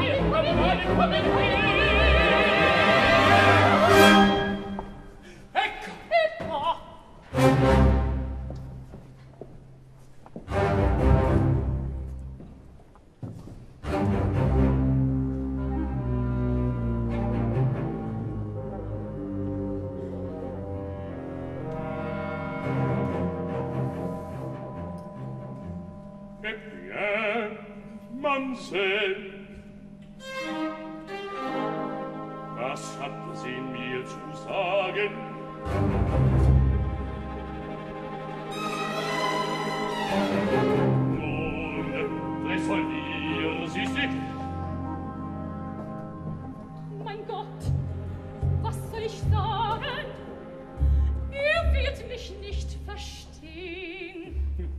Mamsell, was hat sie mir zu sagen? Nun, resolvieren Sie sich. Mein Gott, was soll ich sagen? Er wird mich nicht verstehen.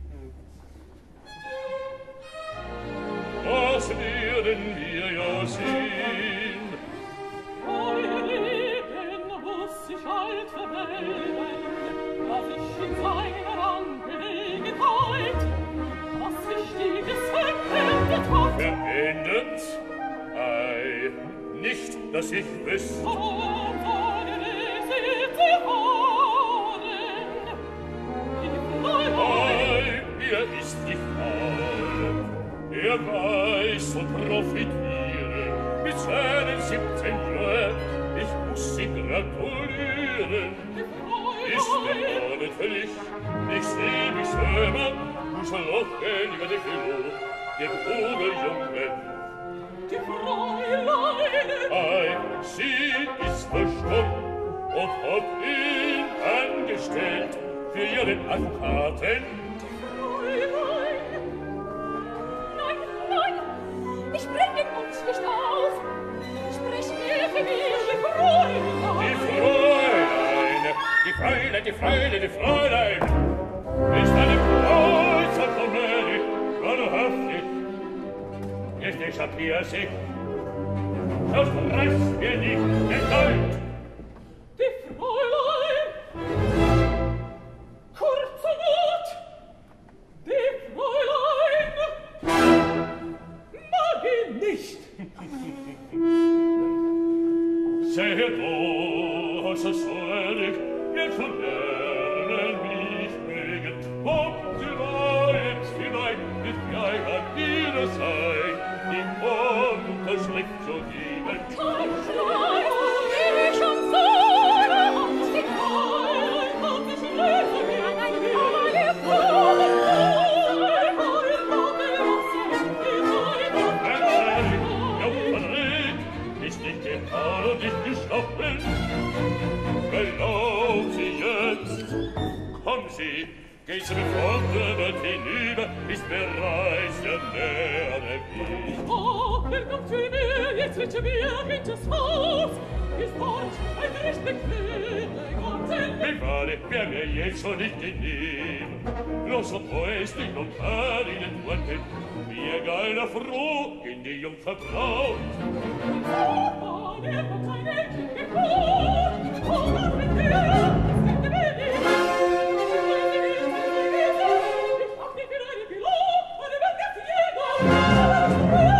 Was werden wir ja sehen? Euer Leben muss sich alt verwählen, was ich in seiner Angelegenheit, was Wichtiges verändert hat. Verändert? Ei, nicht, dass ich wüsste. Oh, meine Seele Haaren, die Fräulein. Ei, er ist die Frau. Er weiß und profitiere mit seinen 17 Jahren. Ich muss sie gratulieren. Ist mir nicht fällig, ich seh mich selber, du schlochen über die Kilo, der Vogeljunge. Die Fräulein. Ei, sie ist verstummt und hat ihn angestellt für ihren Advokaten. Ich bring den Mund nicht auf. Sprich mir für mich, die Fräulein. Die Fräulein, die Fräulein, die Fräulein, die Fräulein. Ist eine Kreuzerkomödie, wahrhaftig. Nicht echauffiert sich. Das reißt mir nicht den Leid. Die Fräulein. Kurz und gut. Die Fräulein. Mag ihn nicht. Sehe doch, so soll ich mir schon lernen, mich mögen. Und vielleicht nicht gleich an ihrer Seite die Unterschrift zu geben. Kein Schleiß, wie ich am Sohne hat die Fräulein, hat sich lösen wie ein Fräulein, ist nicht getan und nicht gestochen. Verlauf sie jetzt. Komm sie, geh zu mir fort, wird hinüber, ist bereits der nähere Weg. Oh, kommt zu mir, jetzt wird zu mir in das Haus. Ist dort ein recht bequeme Garten. Bewahre, wer mir jetzt schon nicht genehm. Los und heust dich und hör ihnen Worte. Mir geiler froh in die Jungfer Braut. Oh, der hat ein Mädchen gekocht. Oh, was mit dir? Das ist der Baby. Ich hab nicht für eine Pilot, eine Welt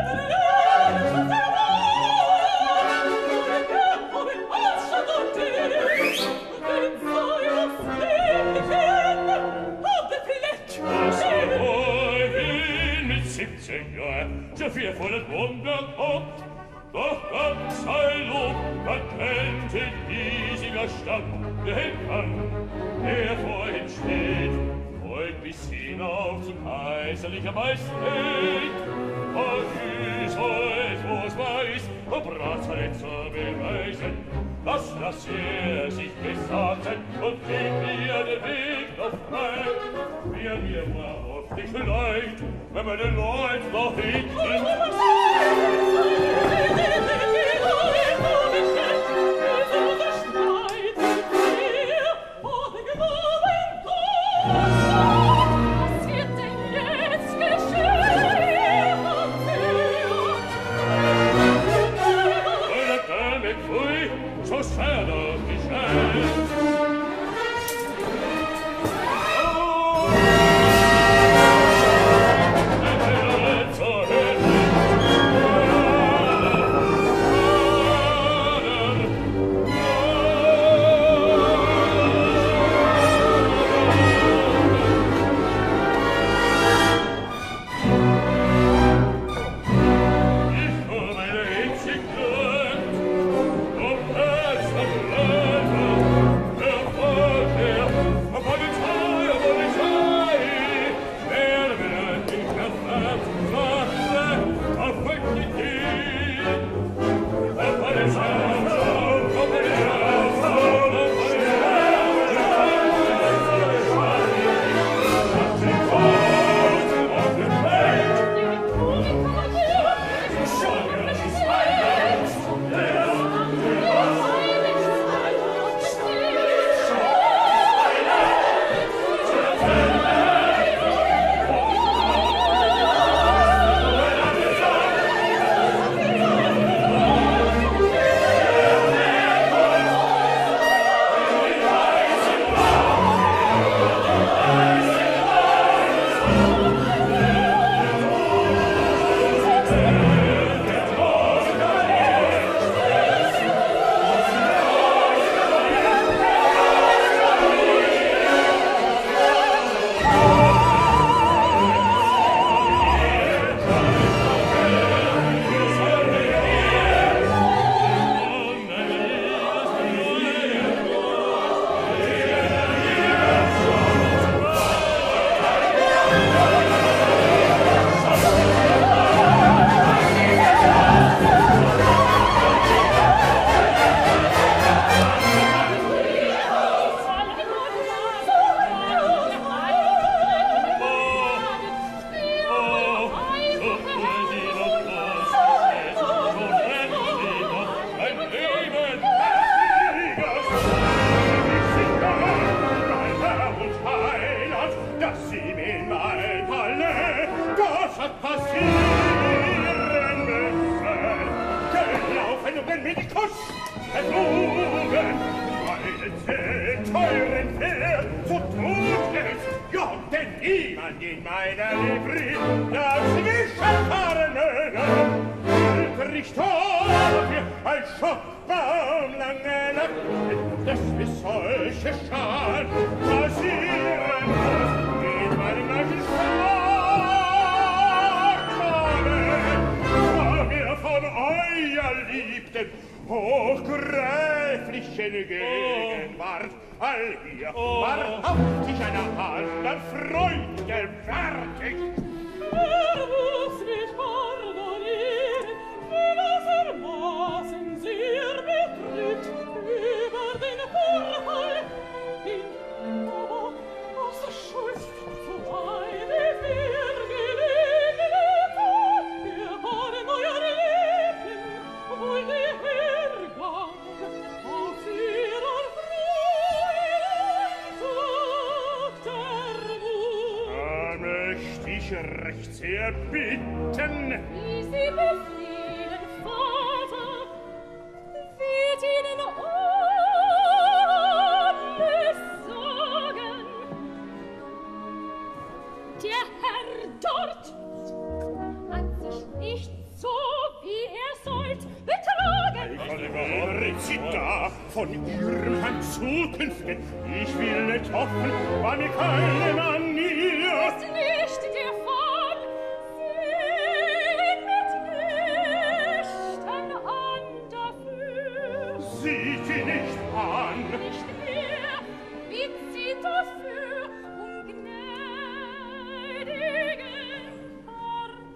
so viel von den Wunder kommt, doch Gott sei Lob, man kennt in hiesiger Stadt den Mann, der vor ihm steht, folgt bis hinauf zu kaiserlicher Majestät. Und so etwas weiß, um Bratzeit zu beweisen, lass er sich besagen und geht mir den Weg noch frei. Wer mir war nicht vielleicht, wenn meine Leute noch hinten Was wird denn jetzt geschehen? Eure Dame pfui, so sehr doch geschehen. Oh! meiner Livree, dass sie gescheitern mögen. Richter ein Schopfbaum lange Nacht, dass wir solche Schal passieren muss, in meinem Nachen vor mir von euer Liebten hochgräflichen Gegenwart, all hier wahrhaftig einer anderen Freund gewärtig. Muss mich pardonieren, gewissermaßen sehr betrübt über den Vorfall, den aber aus der Schuld zu eine Vergelegenheit wir haben euer Leben, wohl der Hergang auf ihrer Freude sagt möcht ich recht sehr bitten, wie Sie befehlen, Vater, wird Ihnen alles sagen. Der Herr dort hat sich nicht so, wie sollt, betragen. Recita von ihrem Herrn zukünftigen, ich will nicht hoffen, war mir keine Manier. Ist nicht der Fall, seht mit Nächten an dafür. Sieht sie nicht an. Nicht mehr, bitt sie dafür gnädigen Pardon.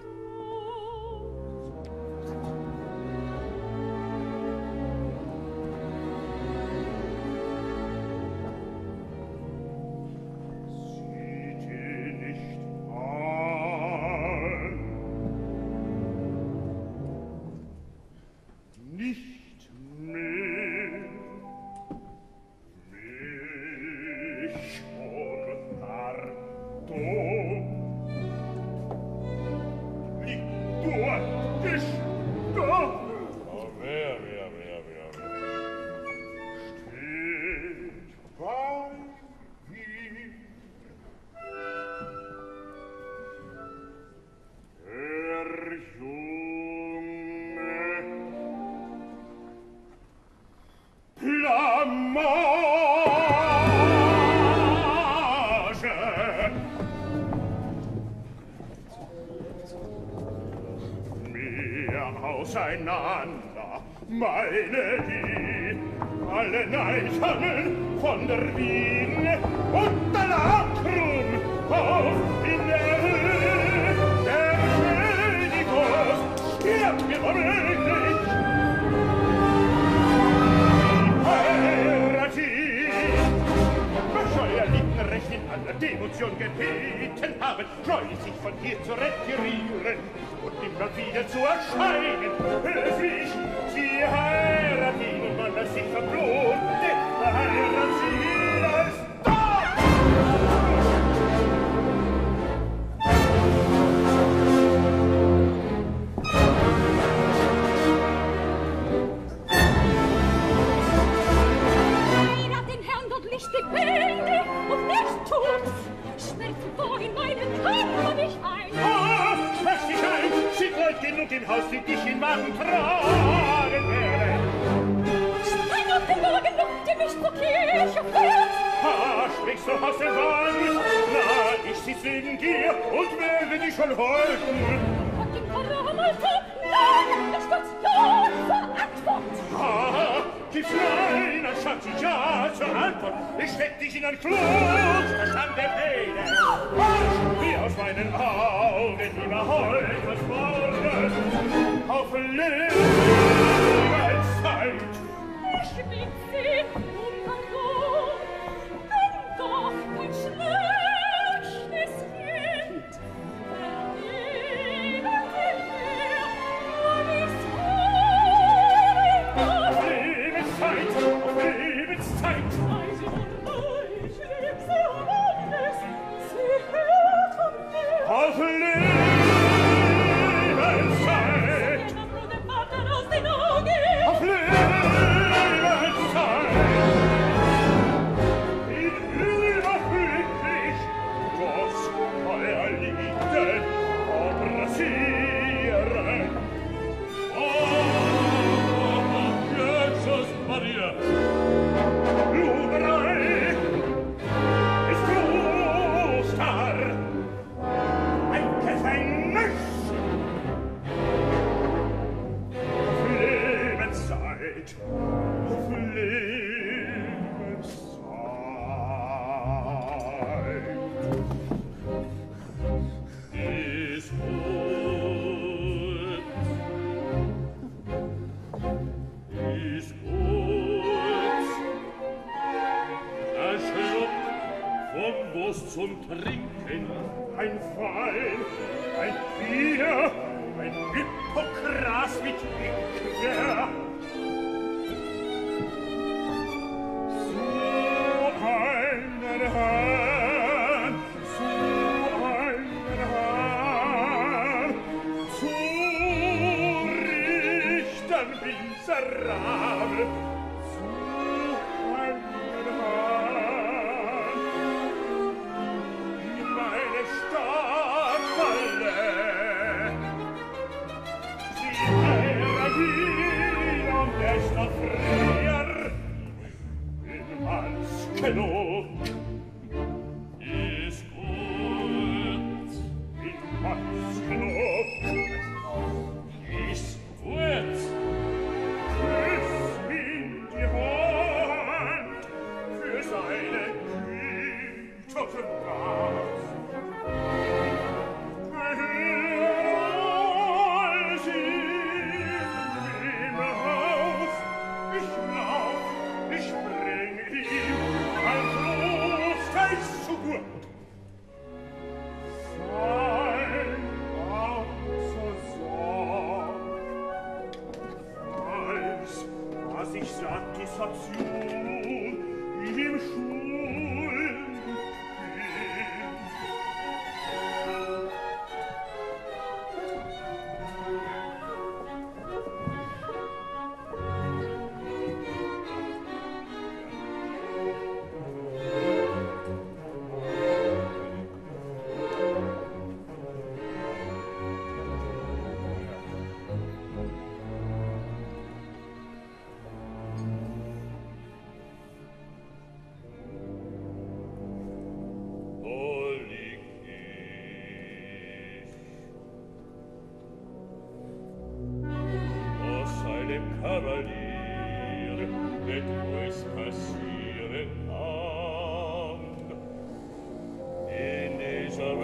Sieht sie nicht an. Nicht mehr. Mich schon pardon. Liegt dort, gestorben. Wer. Steht bei mir. Der Junge Blamage. Mehr auseinander, meine Lieb, alle Neicheln von der Wien und der Akrum auf in der Höhe. Der Königus stirbt mir womöglich. Bescheuerlichen Recht in aller Devotion gebeten haben, scheuen sich von hier zu retirieren und immer wieder zu erscheinen. Höflich, sie heiraten und man lässt sich verblute, verheiraten sie als Nicht lebendig und nicht tot. Schmerzen vor in meinen Körper dich ein. Schmerz dich ein, sind Leute genug im Haus, die dich in Wagen tragen werden. Steig auf den Wagen, die mich zur Kirche führt. Springst du aus dem Wagen? Na, ich sitze neben dir und werde dich schon halten. Und im Paramalto, nein, der Sturz, ja, zur Antwort. Gib's nein, anstatt sie ja zur Antwort. Ich steck dich in ein Klug, Verstand der Pläne. Wie aus meinen Augen immer heut was morgen auf Lebenszeit. Ich bin sie, Pardon, wenn doch kein schlechtes Kind. Vernehmen will mir, wann ich's Lebenszeit, auf Lebenszeit. Reich und reich, lieb sie um alles, sie hört von mir. Auf Lebenszeit. Bruder, Vater, Welt auf Lebenszeit. Ist gut, ist gut. Ein Schluck vom Wurst zum Trinken, ein Wein, ein Bier, ein Hippokras mit Likör. Zu einer Herrn, zu einer Herrn, zu Richtern miserabel, zu einer Herrn, in meine Stadt verlässt. Sie heiraten und es noch früher in Manns genug. Ist gut, in Manns genug. Ist gut. Küss ihm die Hand für seine Güte und Rat. Gehör sie im Haus, ich lauf, ich bring ihm ein Kloster zu gut. Sein außer Sorg, weiß, was ich Satisfaktion ihm schuldig bin. Kavalier, etwas passieren kann. In dieser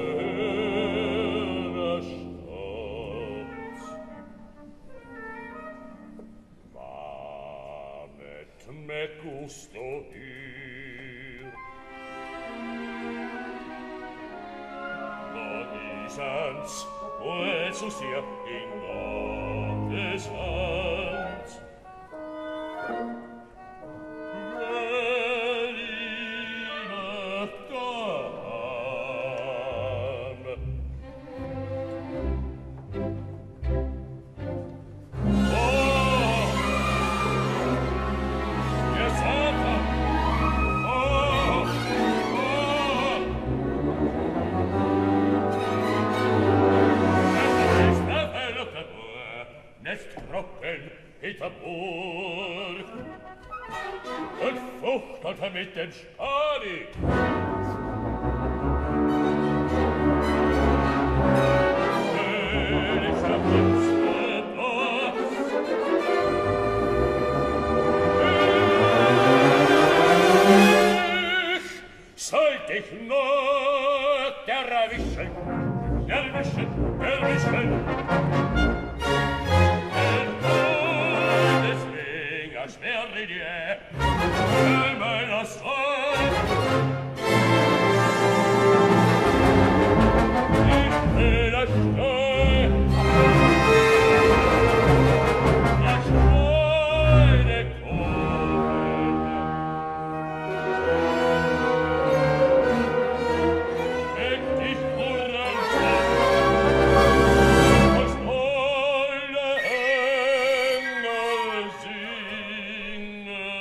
Wöhnerstadt. Mamet me gusto hier. Da isans, wo es so sehr in Gottes Hand. Peterburg und fuchtelte mit dem Stadi. Königscher Prinzenboss, ich sollt dich nur erwischen, erwischen, erwischen. Schwere dir, meiner Sohn. Ich will das Steuer, ich wollte kommen. Weg dich Huren, was alle Engel singen.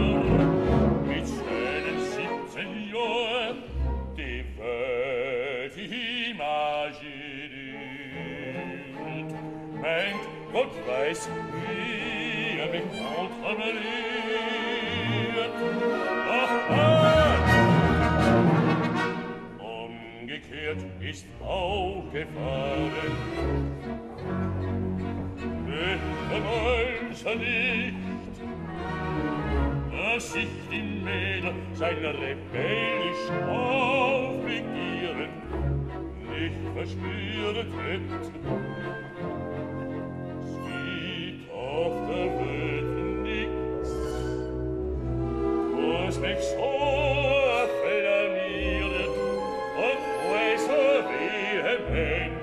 mit schönen 17 Jahren die Welt imaginiert. Meint Gott weiß, wie mich kontrolliert. Umgekehrt ist auch gefahren. Mancher nicht, dass sich die Mädel sein rebellisch Aufbegehren nicht verspüret hätt. Sie Tochter wird nix, was mich so flammiert und äußer vehement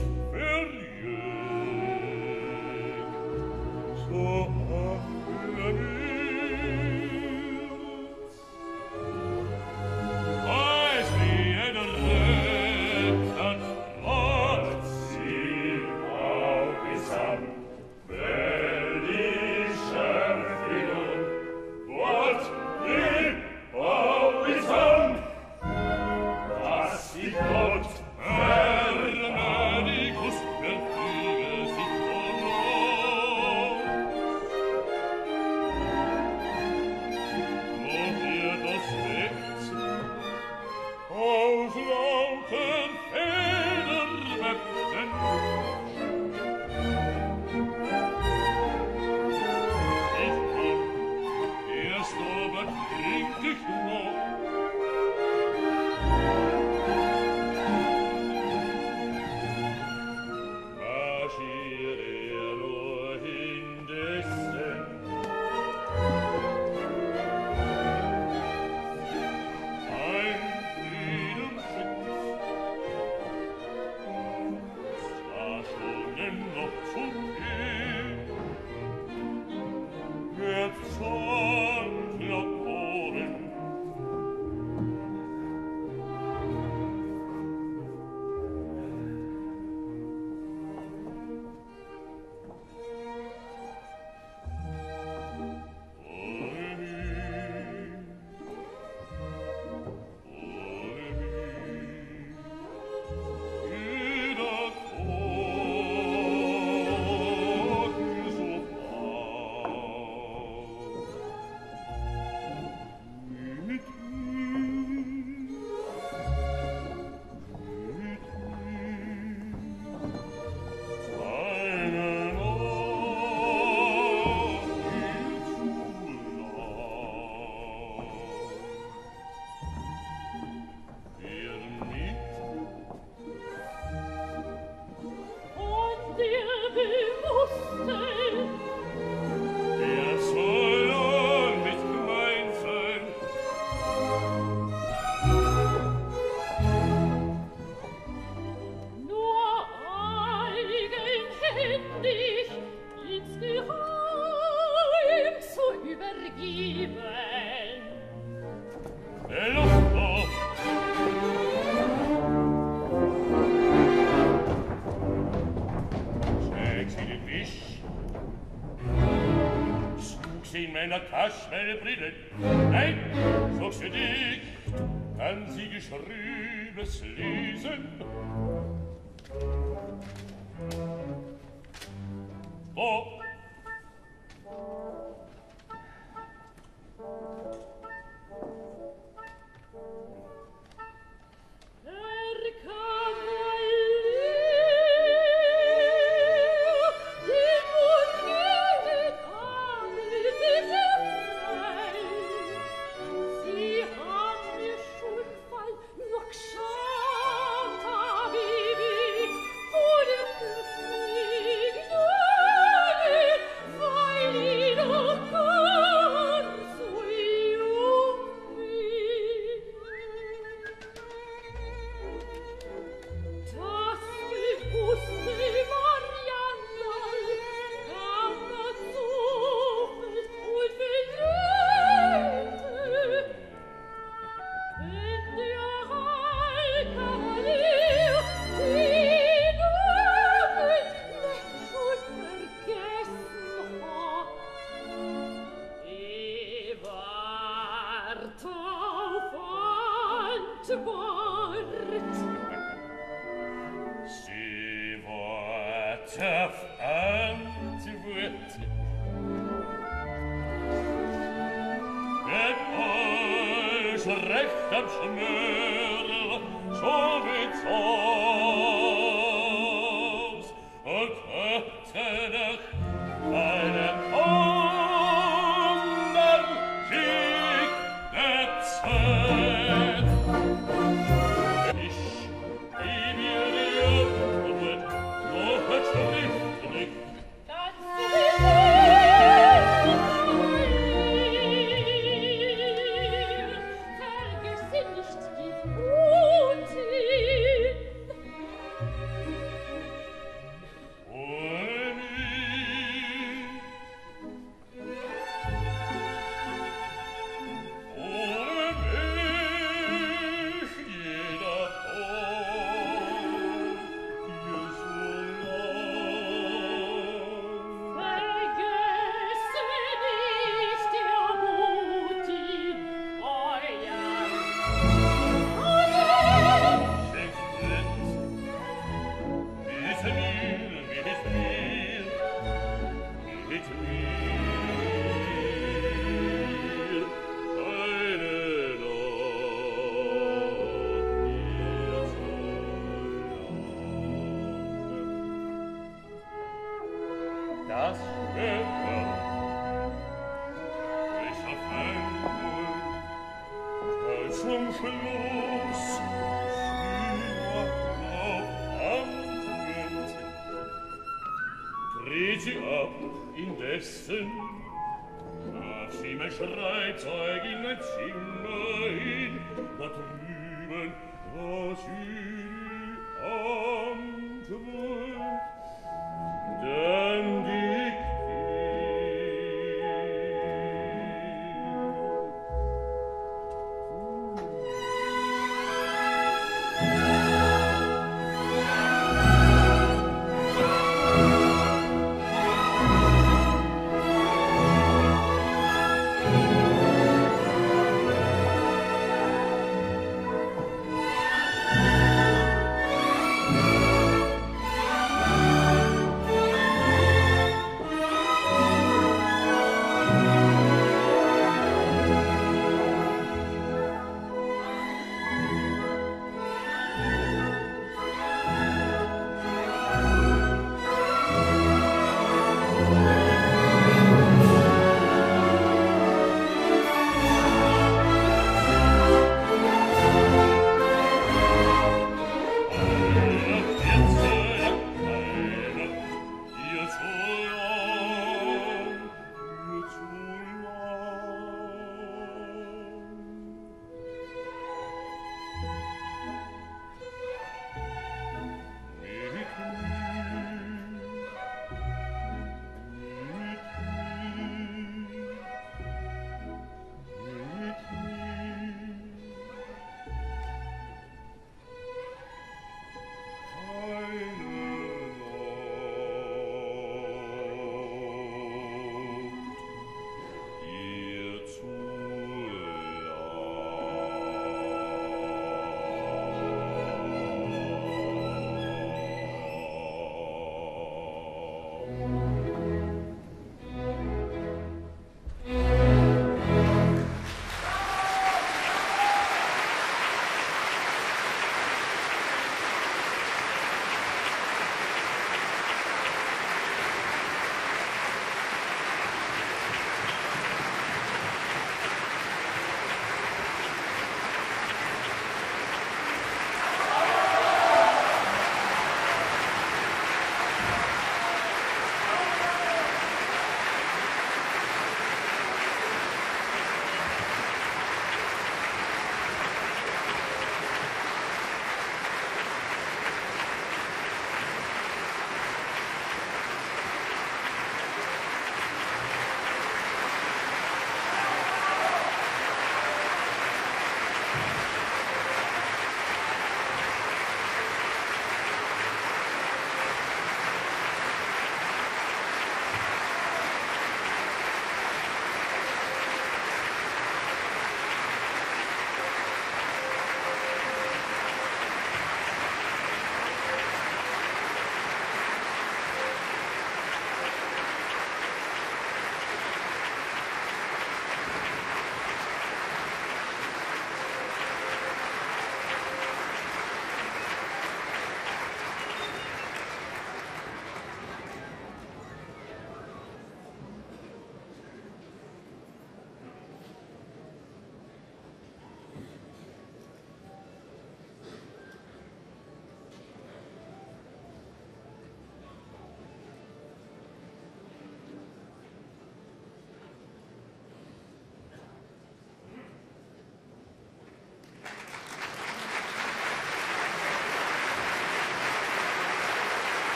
Taschmelle Brille. Nein, suchst du dich, kann sie Geschriebenes lesen. Wo? Thank you. Sie Wort auf Antwort. Wenn euch recht am Schnürl so wird's aus und heute noch einen anderen Schick der Zeit. Ich gebe mir die Antwort, noch schriftlich. Das Schöne, ich verfällt, zum Schluss, dreht sie ab, indessen, warf sie mein Schreibzeug in ein Zimmer hin, da drüben, da sie Antwort, denn die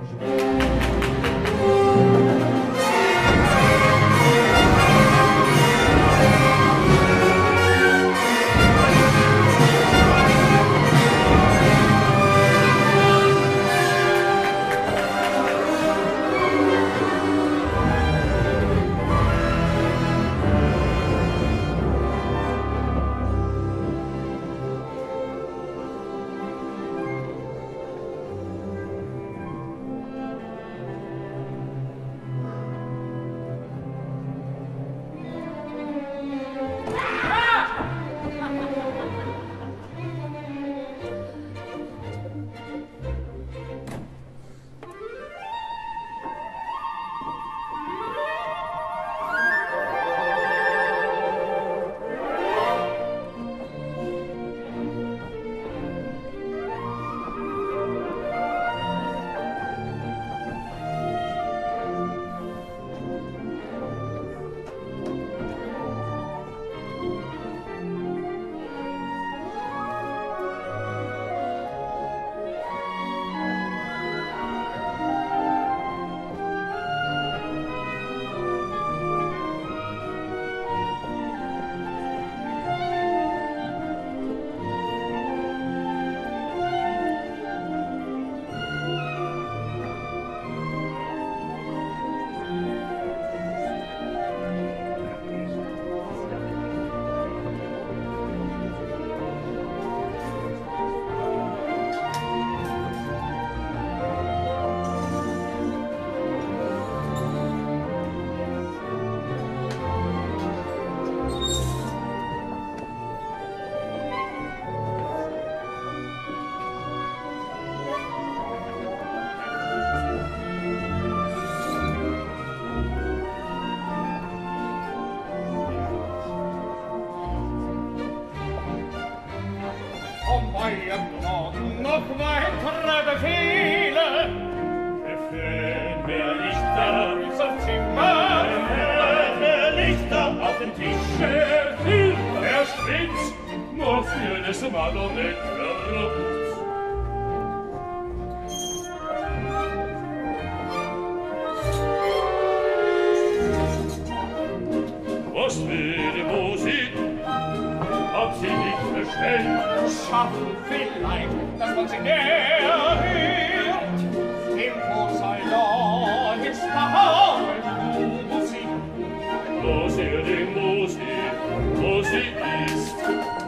Noch weitere Befehle. Befehlen wir Lichter zum Zimmer. Lichter auf den Tisch. Er spitzt, nur für das Malonett verrückt. Was will die Musik? Ob sie nicht bestellt? Schaffen vielleicht, dass man sie näher hört. Im Vorsalon ist verhauen Musik. Bloß ihr die Musik, wo sie ist.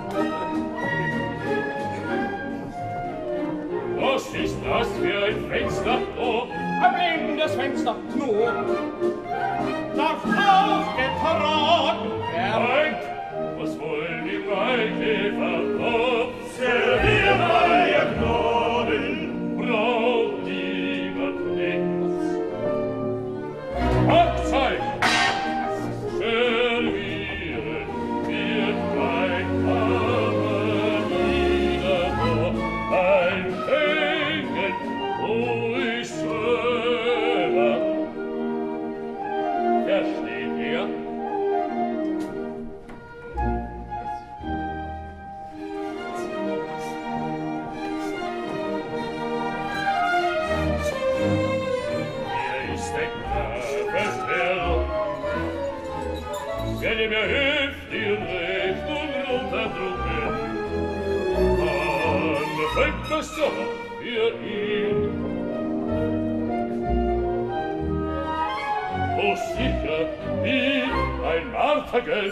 Was ist das für ein Fenster? Oh, Ein blindes Fenster, nur darf aufgetragen werden. was wollen die Weihkäfer? Oh, Servier euer Gnaden, braucht niemand nichts. Hochzeit! Servieren wird mein Arme wieder vor. Ein Engel, wo ich schwöre. Versteht ihr? Wenn ihr mir hilft, die Rechnung runterdrücken, dann fällt das so für ihn. So sicher wie ein Martergeld.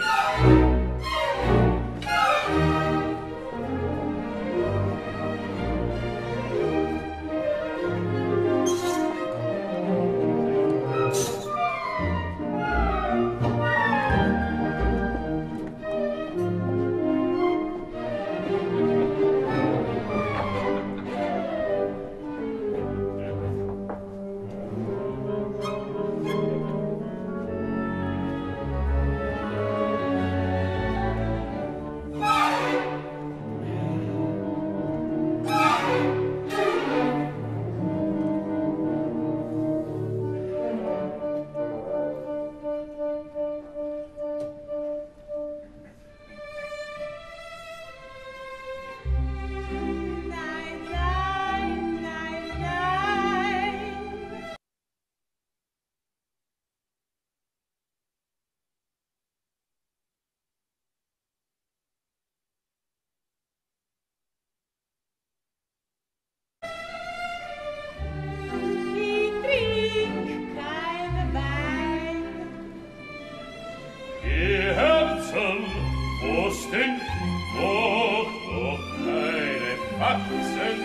wachsen.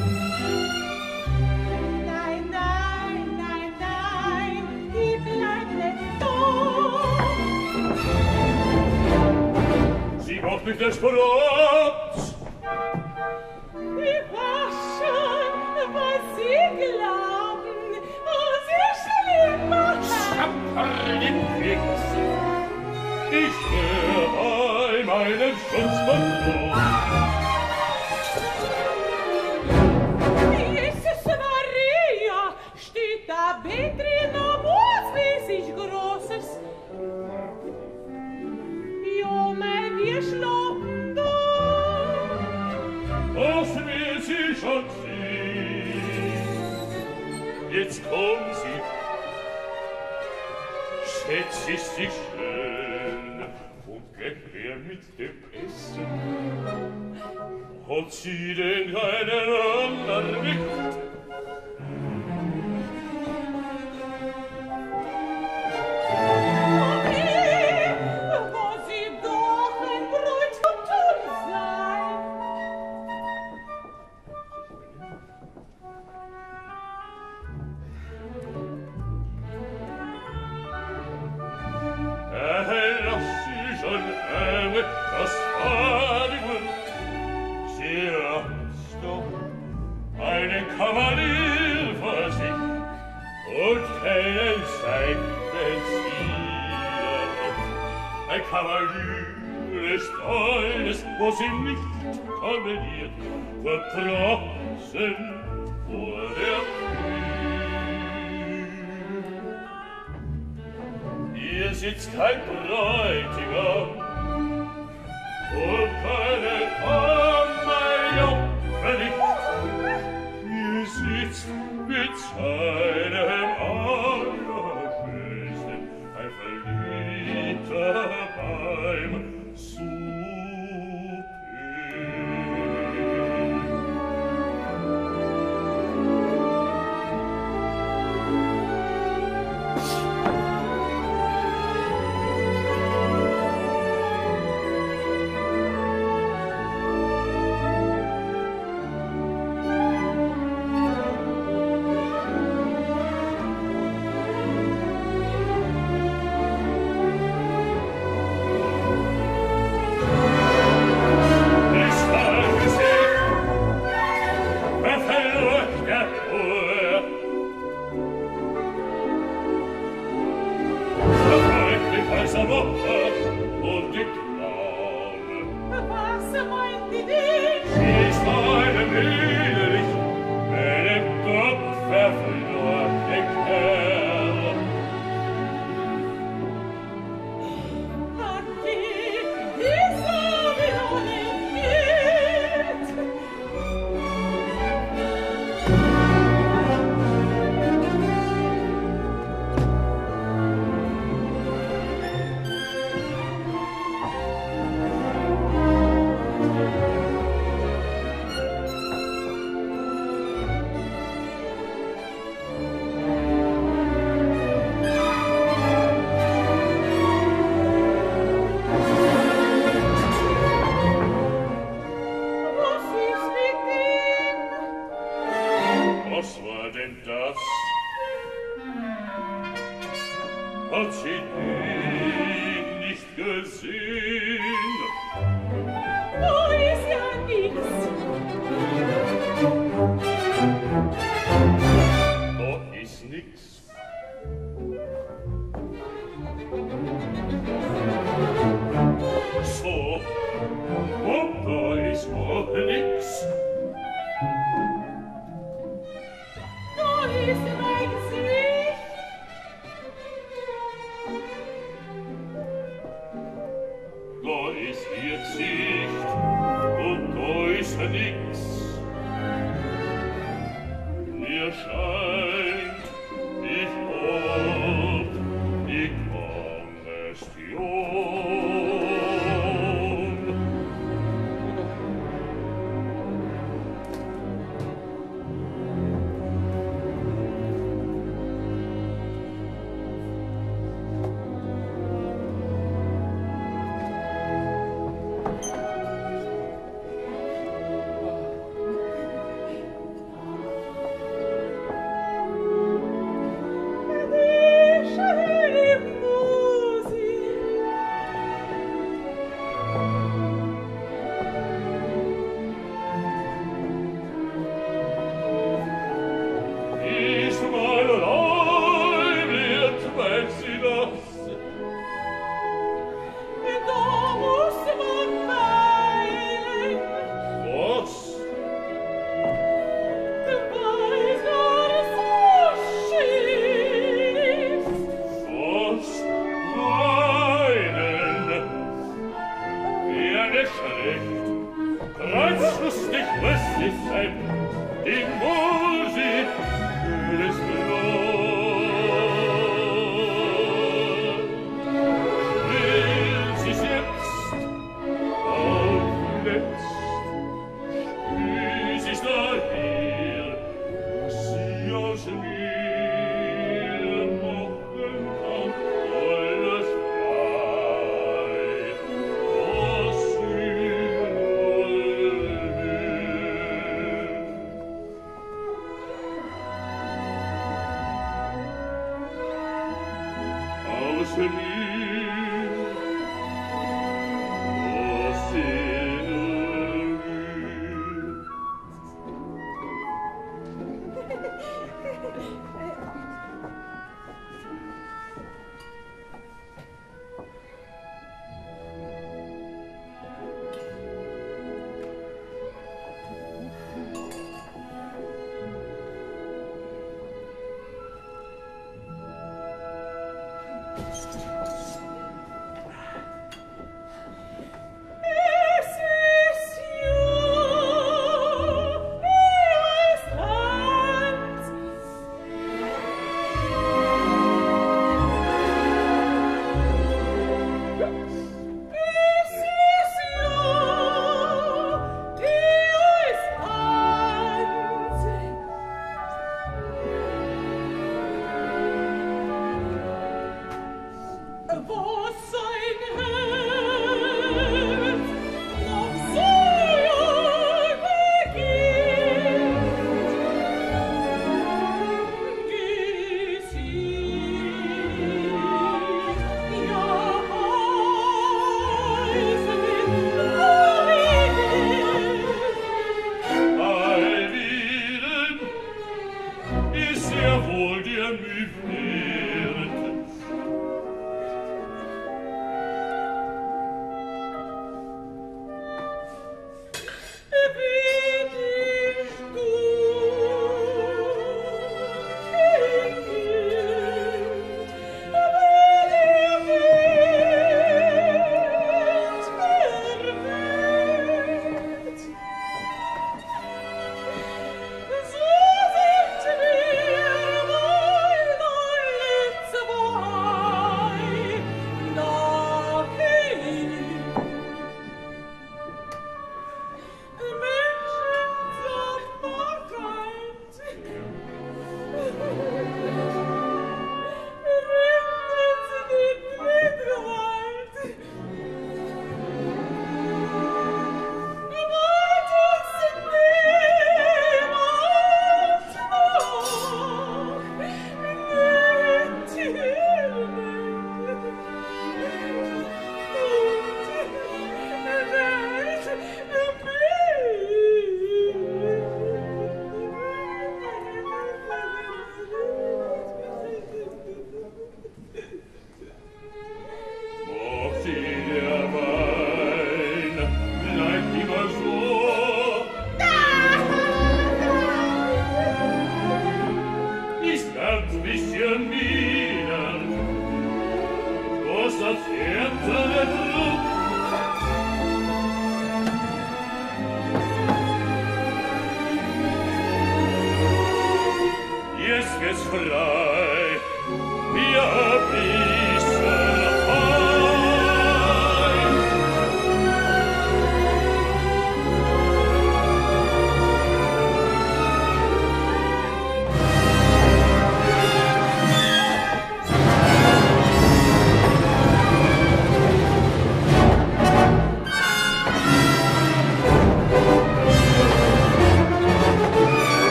Nein, nein, nein, nein, die bleibt doch. Sie macht mich der Sprotz. Ich weiß schon, was Sie glauben, Sie schlimmer. Fix. Ich schwör bei meinem Schutz von Gott. Jesus Maria, steht da Petri na Mosmäßig Großes. Junge, wir schlafen da. Was will sie schon sehen? Jetzt kommt sie. Schätz ist sie schön und geht her mit dem Essen. Hat sie denn keinen anderen Wicht? Was sie doch ein Brot zu tun sei. Lass sie schon das Fahren. Sie hat's doch einen Kavalier vor sich und keinen Seitenbezieher. Ein Kavalier ist alles, wo sie nicht konveniert, verdrossen vor der Tür. Hier sitzt kein Bräutigam und keine Kammerjungfer. Hier sitzt mit seinem Allerschönsten ein Verliebter beim Suppen. Und die Traum. Was meint die dich? Sie ist einem liederlich, einem Kopf verflorene Kerl. Hat die Sabine geht? Was ist mit ihm? Was war denn das? Hat sie ihn nicht gesehen? Da ist ja nichts. Da ist nix. So, und da ist auch nix. Da ist mein Gesicht. Da ist ihr Gesicht und da ist nix. Mir scheint, ich hab die Kongestion. lustig, lustig sein, die Musik des Blut. Spielt sie jetzt aufletzt, spielt sie daher, was sie aus mir machen kann, alles frei, was sie wollen.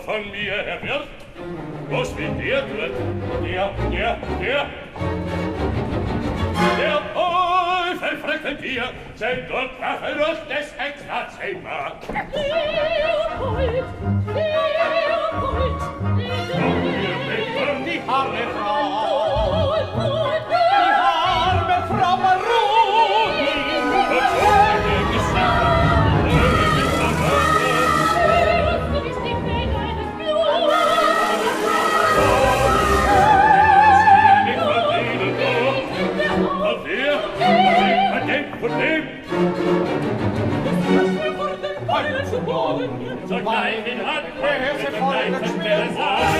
von mir, Herr Wirt? Was will der dort? Der Teufel freckelt dir, sein Dortwache durch das Extrazimmer. Leopold! Die arme Frau! Die arme Frau Baronin! Du bist die Fähigkeit eines Blut! Von dem! So klein den Hand, Herr voll des Schmerz,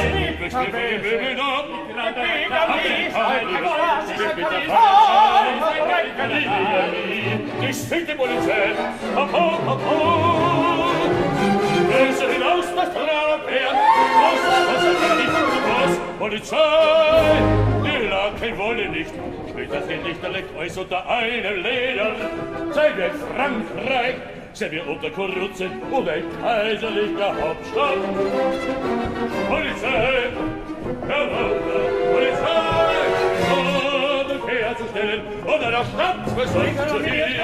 Ich schick die Polizei! Hopp! Löse hinaus das Trauerpferd! Was? Polizei! Die Laken wollen nicht! Steht das hier nicht direkt alles unter einem Leder? Seien wir in Frankreich! Seien wir unter Korruzen oder in kaiserlicher Hauptstadt? Polizei! Polizei! Oder herzustellen und einer Stadt versucht zu gehen!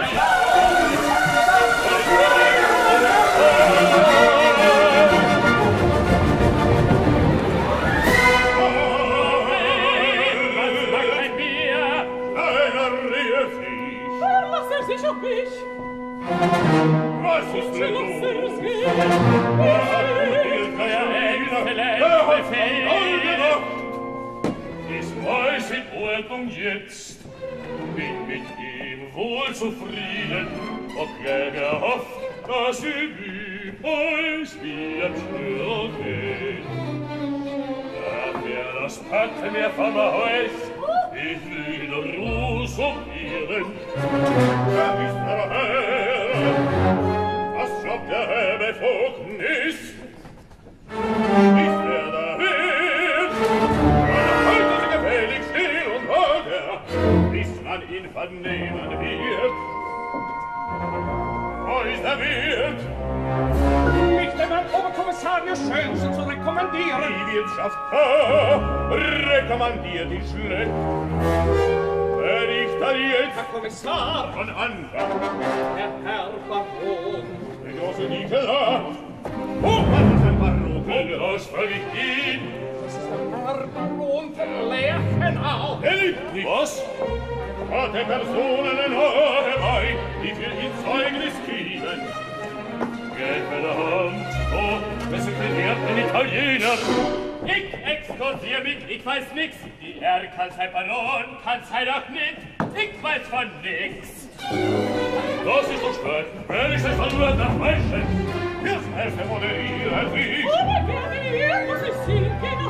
Sich auf mich! Was ist denn los? Ist Mäus in Ordnung jetzt? Bin mit ihm wohl zufrieden, obgleich hofft, dass sie Mäus wieder schwören. Nachher das Packen mir vom Haus, ich will Ruhe suchieren. Wer ist der Herr? Was schafft der Herr Befugnis? Ist wer der Wirt? Heute sie gefällig still und hager, bis man ihn vernehmen wird. Wo ist der Wirt? Mich dem Herrn Oberkommissarius Schönsen zu rekommandieren. Die Wirtschaft rekommandiert die schlecht. Wer ich da jetzt Herr Kommissar, von Anfang, der Herr Baron. der große Nikola, wo hat das ein Baron? Und was frag ich ihn? Das ist der Herr Baron von Lerchenau. Was? Hat der Personen herbei, die für ihn Zeugnis geben? Geld bei der Hand, oh, das sind die werten Italiener. Ich exkursier mich, ich weiß nix. Die Herr kann sein Baron, kann sein auch nicht. Ich weiß von nix. Das ist doch schwer, wenn ich es nur nach Menschen. Wirst helfen moderieren sich. Aber gerne hier muss ich sie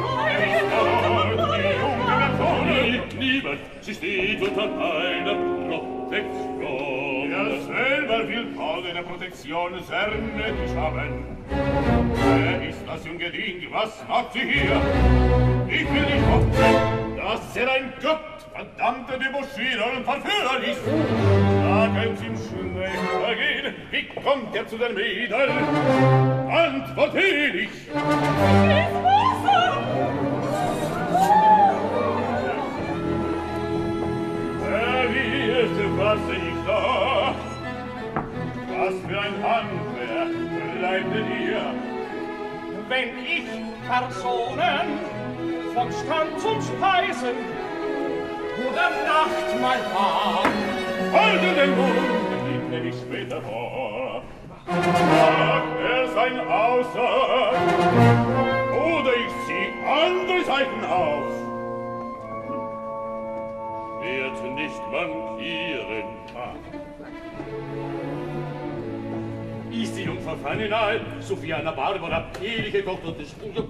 Niemand, sie steht unter einer Protektion. Er selber will keine Protektion nicht haben. Wer ist das junge Ding? Was macht sie hier? Ich will nicht hoffen, dass er ein gottverdammter Debauchierer und Verführer ist. Sagen Sie ihm schlecht vergehen, wie kommt er zu den Mädeln? Antwort ich! Was ich da? Was für ein Handwerk bleibt denn hier? Wenn ich Personen von Stand zum Speisen oder Nachtmahl war, Halte den Mund, ich nehme ich später vor. Mag er sein Aussag, oder ich zieh andere Seiten auf. Wird nicht mankieren. Ist die Jungfrau Faninal, Sophiana Barbara, eheliche Tochter des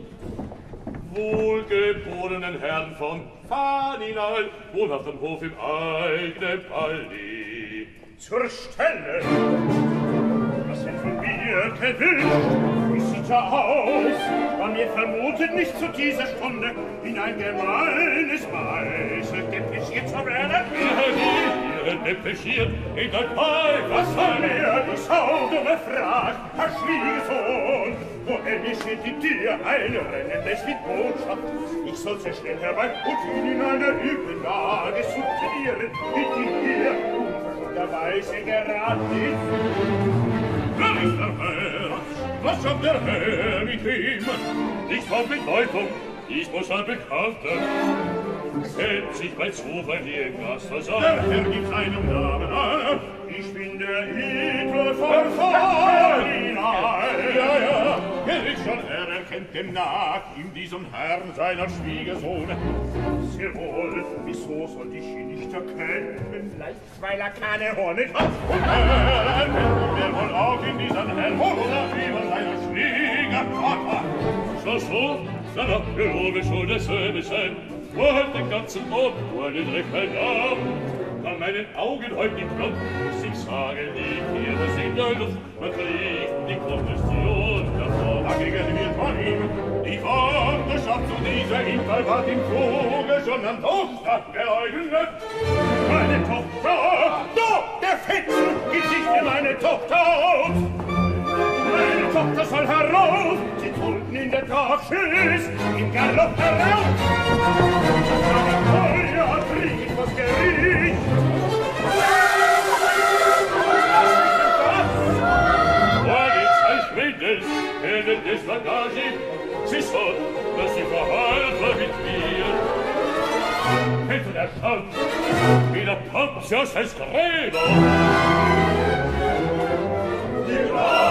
wohlgeborenen Herrn von Faninal, wohnhaft am Hof im eigenen Palais. Zur Stelle! Was sind von mir gewünscht? Wie sieht er aus? Man mir vermutet nicht zu dieser Stunde in ein gemeines Meißel depeschiert zu werden. Hier depeschiert in der Teufel. Was soll mir die saudumme Frage, Herr Schwiegersohn? wo geschieht die Tür, ein rennendes mit Botschaft. Ich soll sehr schnell herbei und ihn in einer üblen Lage sortieren, mit dir unverschulterweise geraten. Wer ist der Herr? Was schafft der Herr mit ihm? Nicht von Bedeutung, ich muss ein Bekannter. Setz sich bei Zufall hier im Gasthaus an. Der Herr gibt seinen Namen an. Ich bin der edle von Farina. Ja, ich schon, er erkennt den nach, in diesem Herrn seiner Schwiegersohn. Sehr wohl, wieso soll ich ihn nicht erkennen? Vielleicht, weil keine Horne hat. Und er erkennt mir wohl auch in diesem Herrn oder über seiner Schwiegervater. So, dann hab wir logisch schon dasselbe sein. Vor den ganzen Morgen nur den Dreck ab. An meinen Augen heut nicht kommt, sich sagen die Tiere sind der Luft, man fliegt die Kommission davor. Dagegen wird von ihm die Vaterschaft zu dieser Infall ward im Fluge schon an Tochter geleugnet. Meine Tochter, doch, der Fetzel gibt sich für meine Tochter aus. Meine Tochter soll herauf, sie tulpen in der Tagschüss, im Galopp herauf. Feuer krieg ich das Gericht. Des Bagage, sie soll, dass sie verhalten mit mir. Hätte der Kampf, wie der Pontius als Credo. Die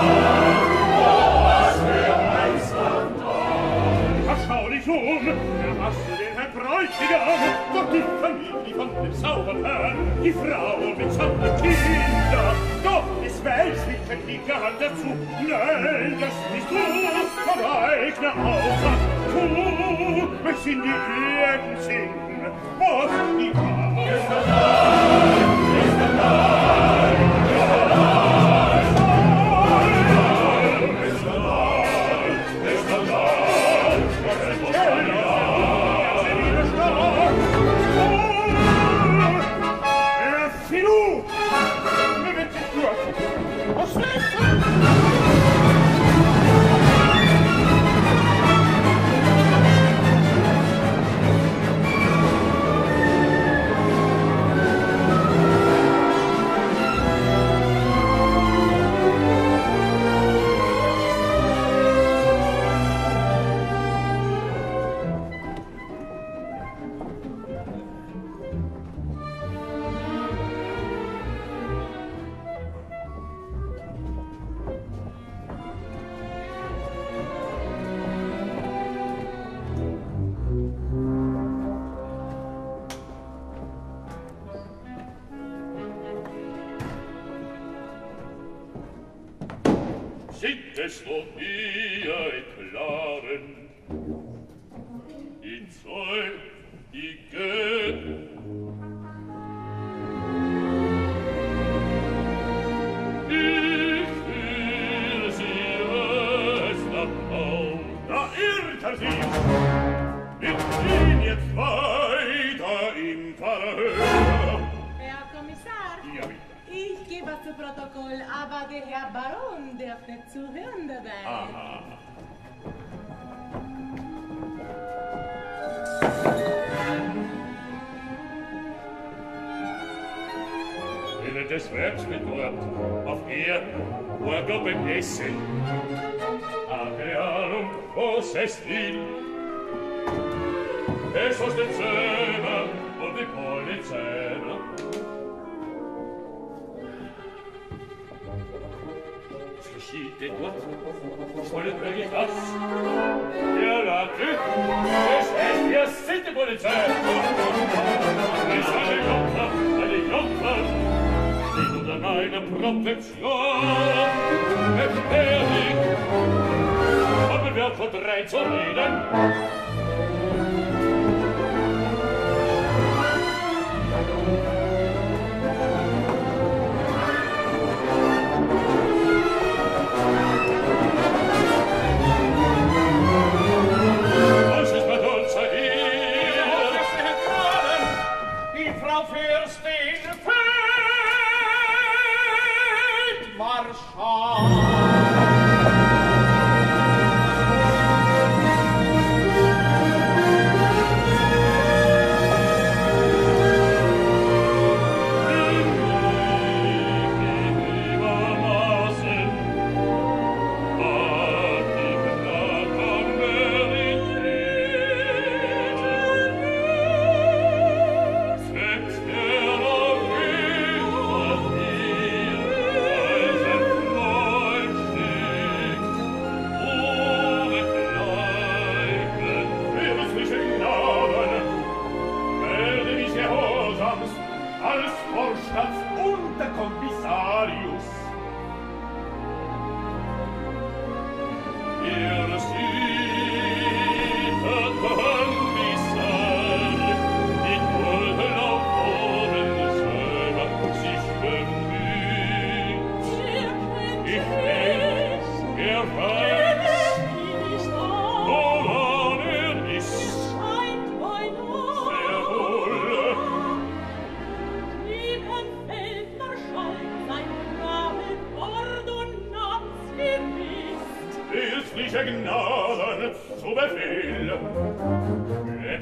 was für ein Skandal. Schau dich hast du den Herrn Bräutigam, doch die Familie von dem Zauberherrn, die Frau mitsamt den Kinder, doch es weiß nicht, die Hand dazu. Nein, das bist du, verweigner außer du, möchtest in die Erden singen, was die Wahrheit ist. Sind es noch ihr Klaren, in Zoll, die Götter, ich will sie öster auf. Da irrt sich, wir gehen jetzt weiter im Verhör. Herr Kommissar, Ja, bitte. ich gebe was zu Protokoll, aber der Herr Baron darf nicht zuhören dabei. Aha. Während des Werks mit Wort auf Morgen beim Essen. Keine Ahnung, was es will. Es aus den Zähnen und die Polizei. Geschieht denn dort? Ich wollte wirklich was? Ja, Leute, es ist hier sind die Polizei. Es ist eine Jungfer, die unter meiner Protektion gefährlich. Aber wer von drei zu reden?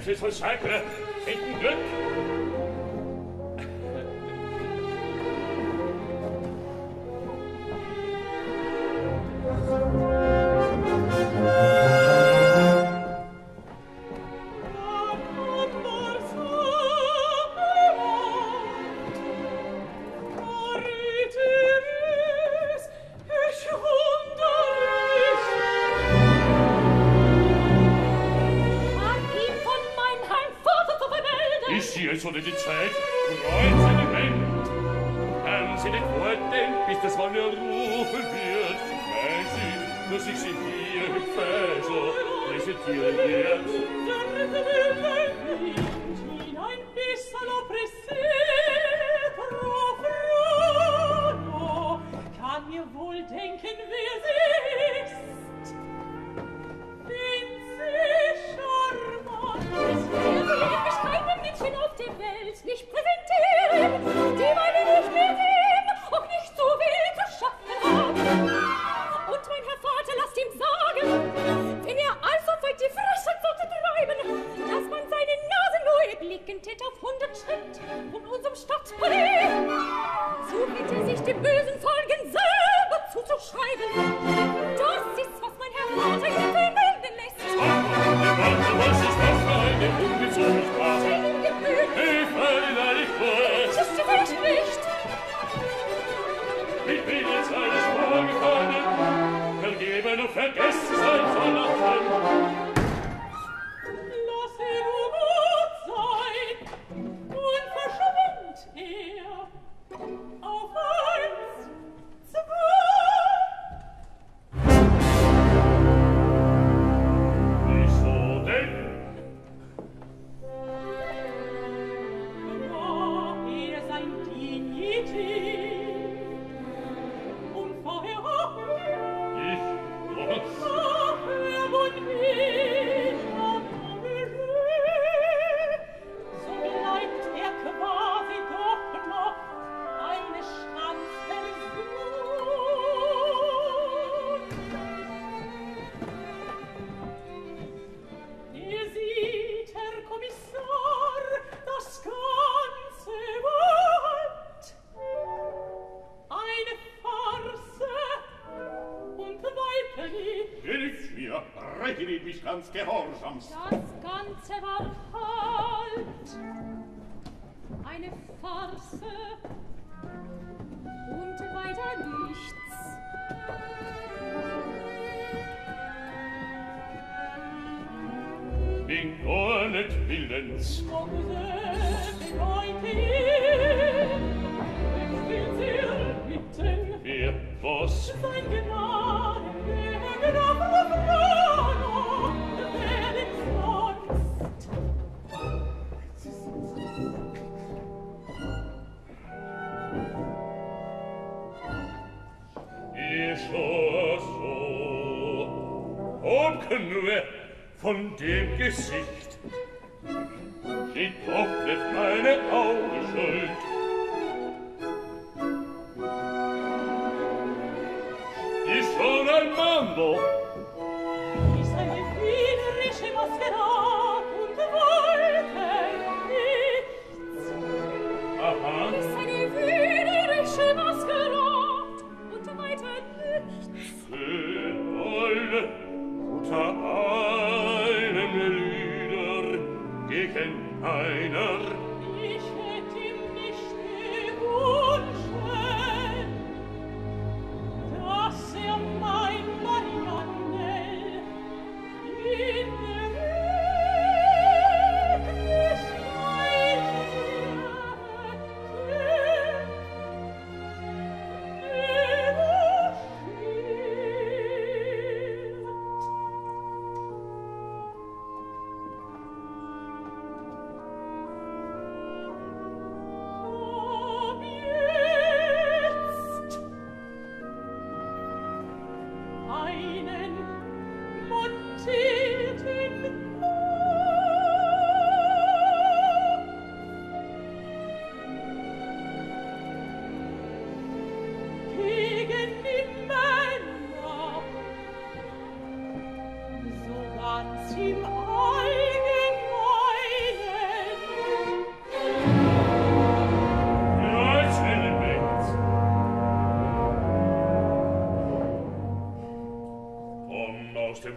c'est son sacre, c'est un Glück. So die Zeit, kreuze die Welt. An sie den Worten, bis das Wonne rufen wird. Nein, sie, dass ich sie hier hüpfe, so präsentieren wird. Ein bisschen oppressiert, kann mir wohl denken, wer sie ist. Bin sie charmant, ist keinem Mädchen auf der Welt nicht präsentieren, die meine nicht mit ihm auch nicht so viel zu schaffen hat. Und mein Herr Vater, lasst ihm sagen, wenn er also weit die Frechheit sollte treiben, dass man seine Nase nur erblicken tät auf 100 Schritt von unserem Stadtpalais, so hätte er sich dem bösen Folgen selber zuzuschreiben. Das ist, was mein Herr Vater ihm vermelden lässt. Was ist das für eine ungezogen Sprache? Ich falle da nicht vor. Das ist verspricht. Ich bin jetzt alles vorgekommen. Vergeben und vergessen sein verlassen. Lass ihn nur gut sein. Nun verschwindet er. Auf 1, 2. Wieso denn? Ganz gehorsams. Das Ganze war halt eine Farce und weiter nichts. Bin gar nicht willens. Wer, was? Sein Gnade, der Graf wer nicht sonst. Ich schau so, ob nur von dem Gesicht steht doch nicht meine Augen schuld. Ist schon ein Mann doch. Ist eine wienerische Maskerade und wollte nichts. Aha. Ist eine wienerische Maskerade und weiter nichts. Für alle unter einem Lieder gegen einer. Ich hätt ihm nicht gewünscht, dass mein Mariannel in der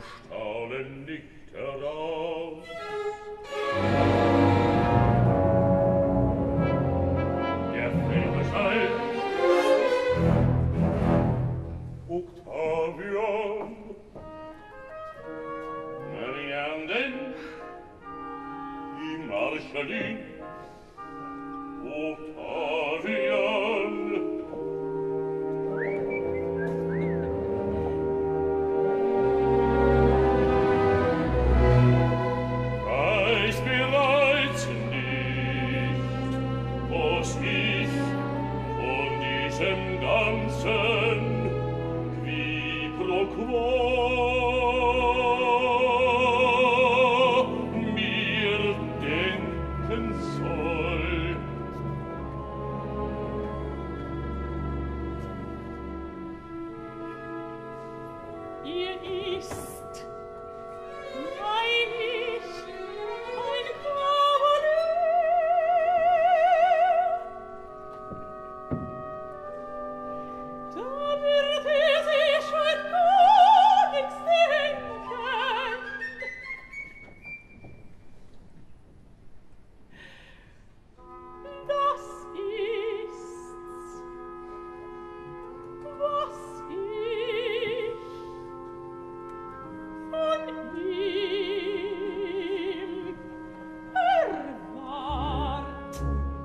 Staunen nicht heraus. Der Filmschall Octavian Marianden die Marschallin Octavian weiß bereits nicht, was ich von diesem Ganzen qui pro quo mir denken soll. Ihr ist freilich ein Kavalier. Da wird sich mit gar nichts denken. Das ist's, was ich von ihm erwart.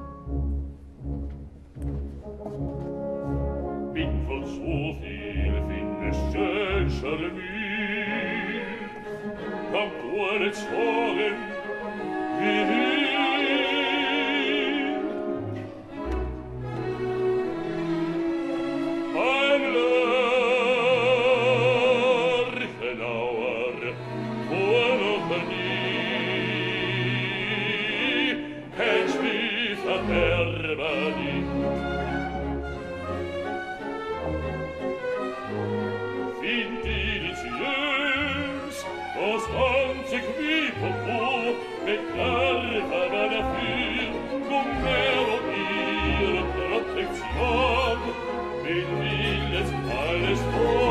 Bin von so viel finnischer Mühe, kann nur nicht sagen, wie ein Lerchenauer vor noch nie, kein Spiel verderben nicht. Find delicieux, was anzig wie Popo, mit Nerva dafür, Numero ihre Protektion, mit Willes alles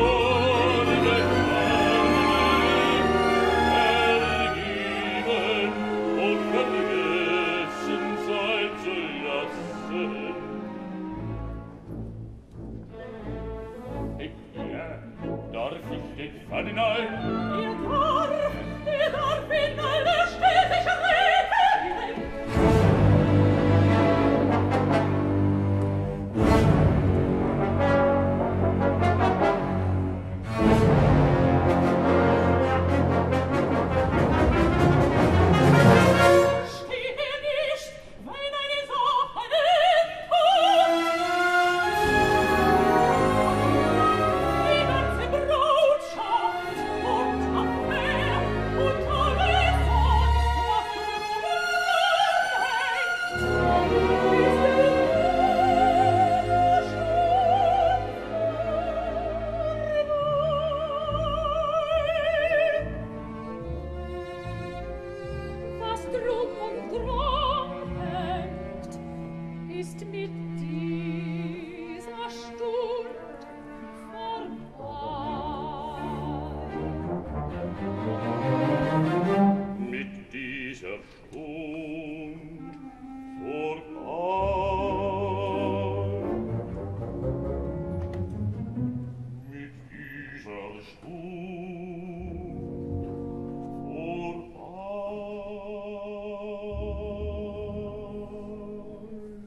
ergeben und vergessen sein zu lassen. Darf ich den Pfannen ein? Ihr darf in alle städtische Räte. Stehe nicht, wenn eine Sache die ganze Brautschaft und Affäre und alles sonst, was was drum und dran hängt, ist mit dieser Stund vorbei. Mit dieser Stund vorbei. Mit dieser Stund vorbei.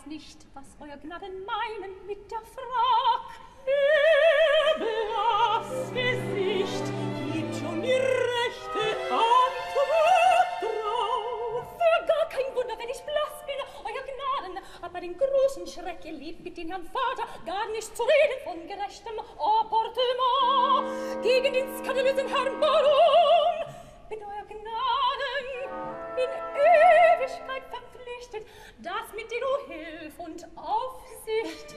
nicht, was euer Gnaden meinen mit der Frag. Blass Gesicht, gibt schon die rechte Antwort drauf. Für gar kein Wunder, wenn ich blass bin, euer Gnaden, aber den großen Schreck, ihr lebt mit dem Herrn Vater, gar nicht zu reden von gerechtem Apportement gegen den skandalösen Herrn Baron. Bin euer Gnaden in Ewigkeit verpflichtet, das mit dir o Hilf und Aufsicht.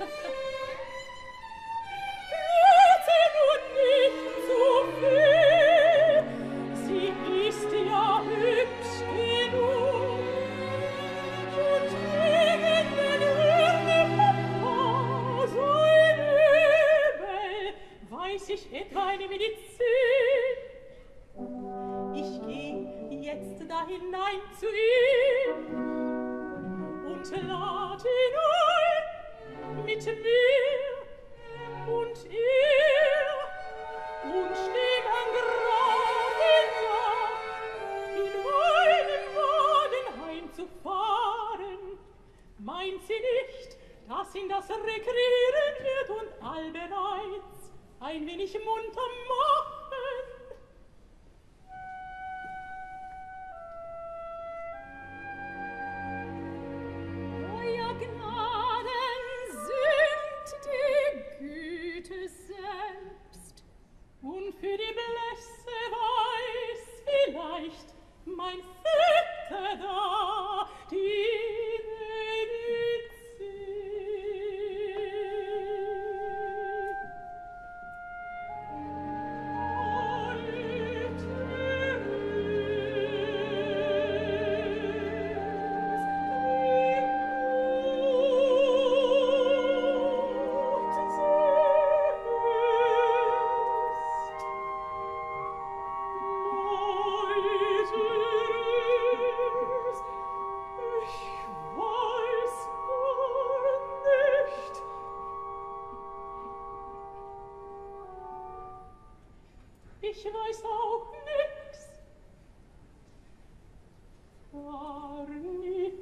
Rate nur nicht zu viel, sie ist ja hübsch genug. Und gegen den Herrn Papa sein Übel weiß ich etwa eine Medizin. Ich geh jetzt da hinein zu ihm und lad ihn ein mit mir und ihr und steh am Graben da, in meinem Wagen heimzufahren. Meint sie nicht, dass ihn das Rekreieren wird und allbereits ein wenig munter machen? Und für die Blässe weiß vielleicht mein Vetter da die Ich weiß auch nix. Gar nix.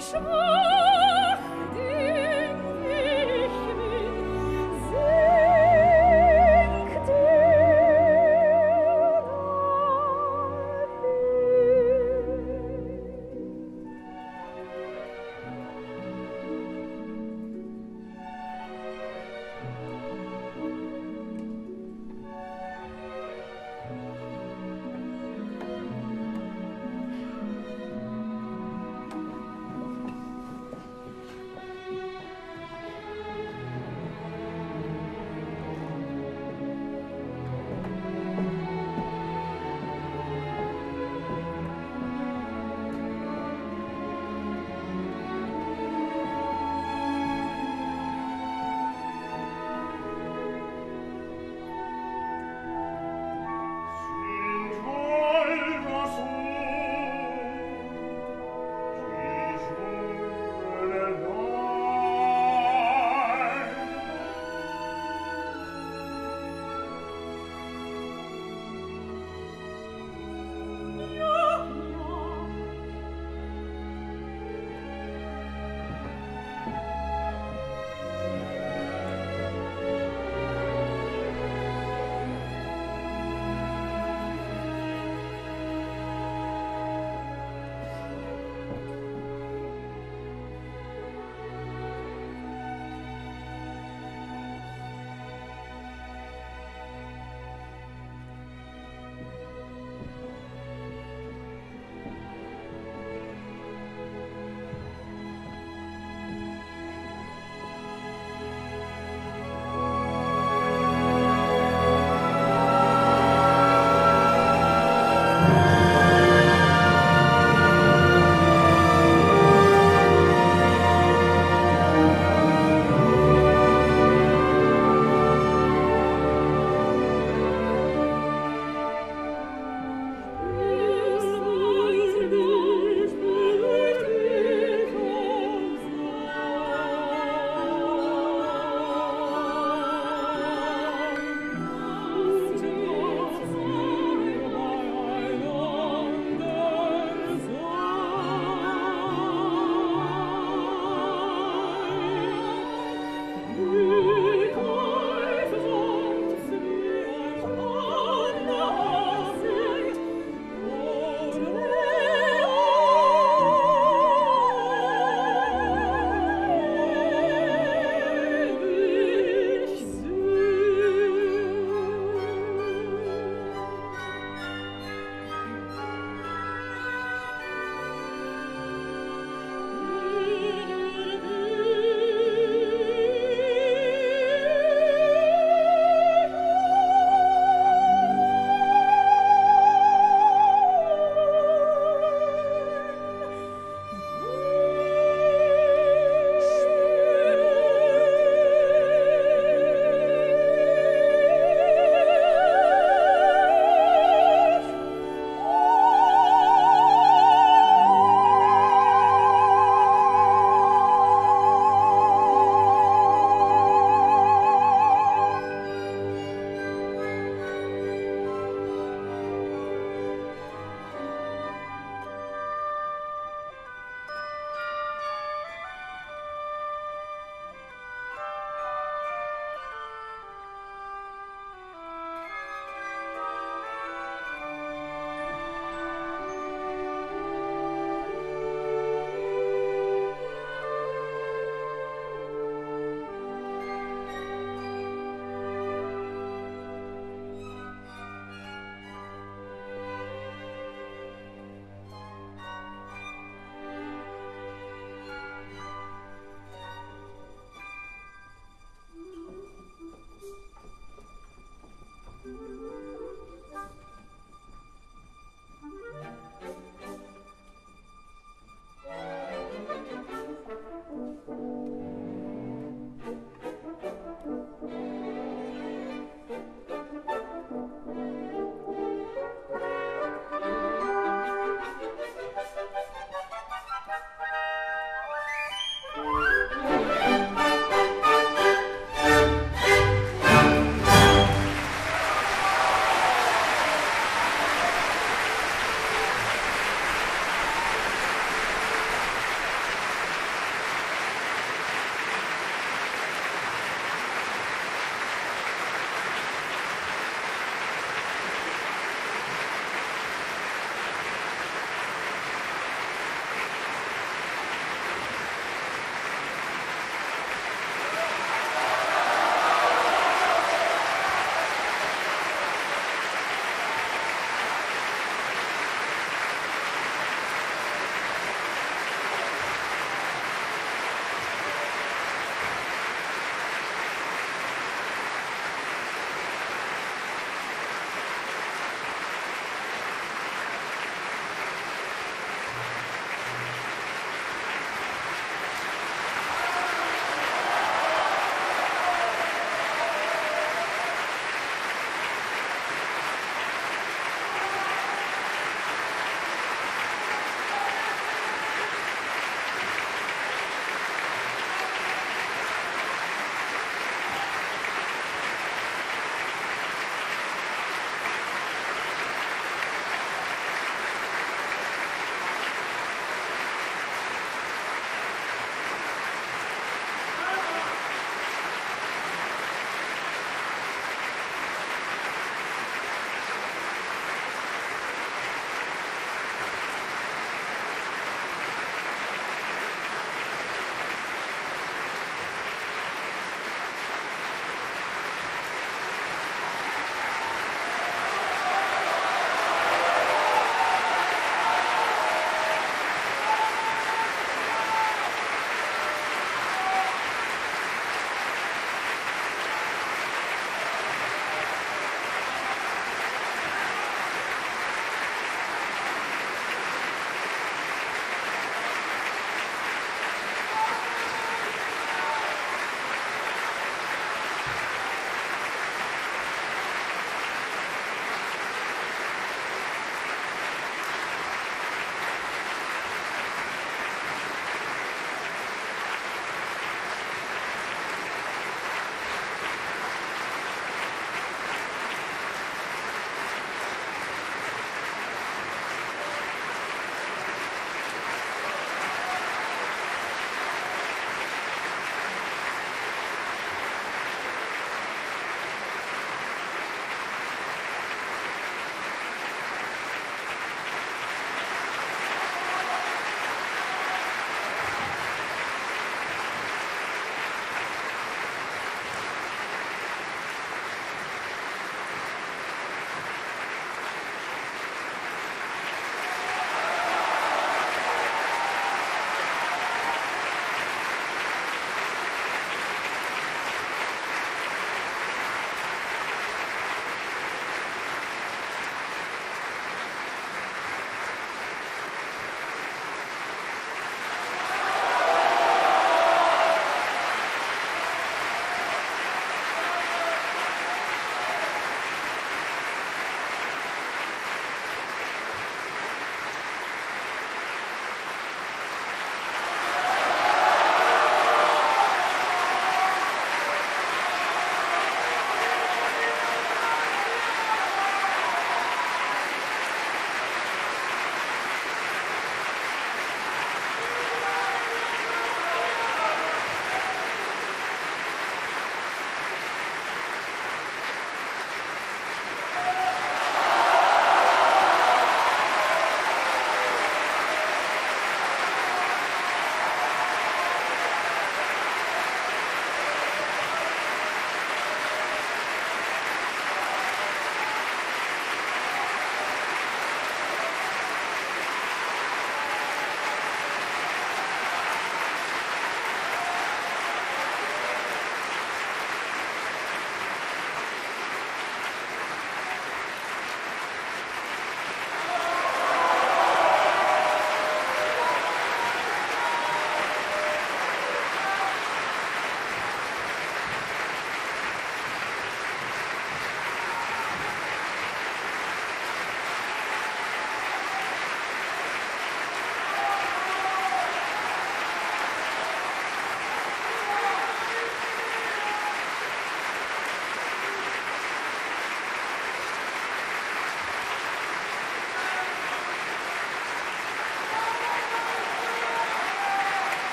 schwor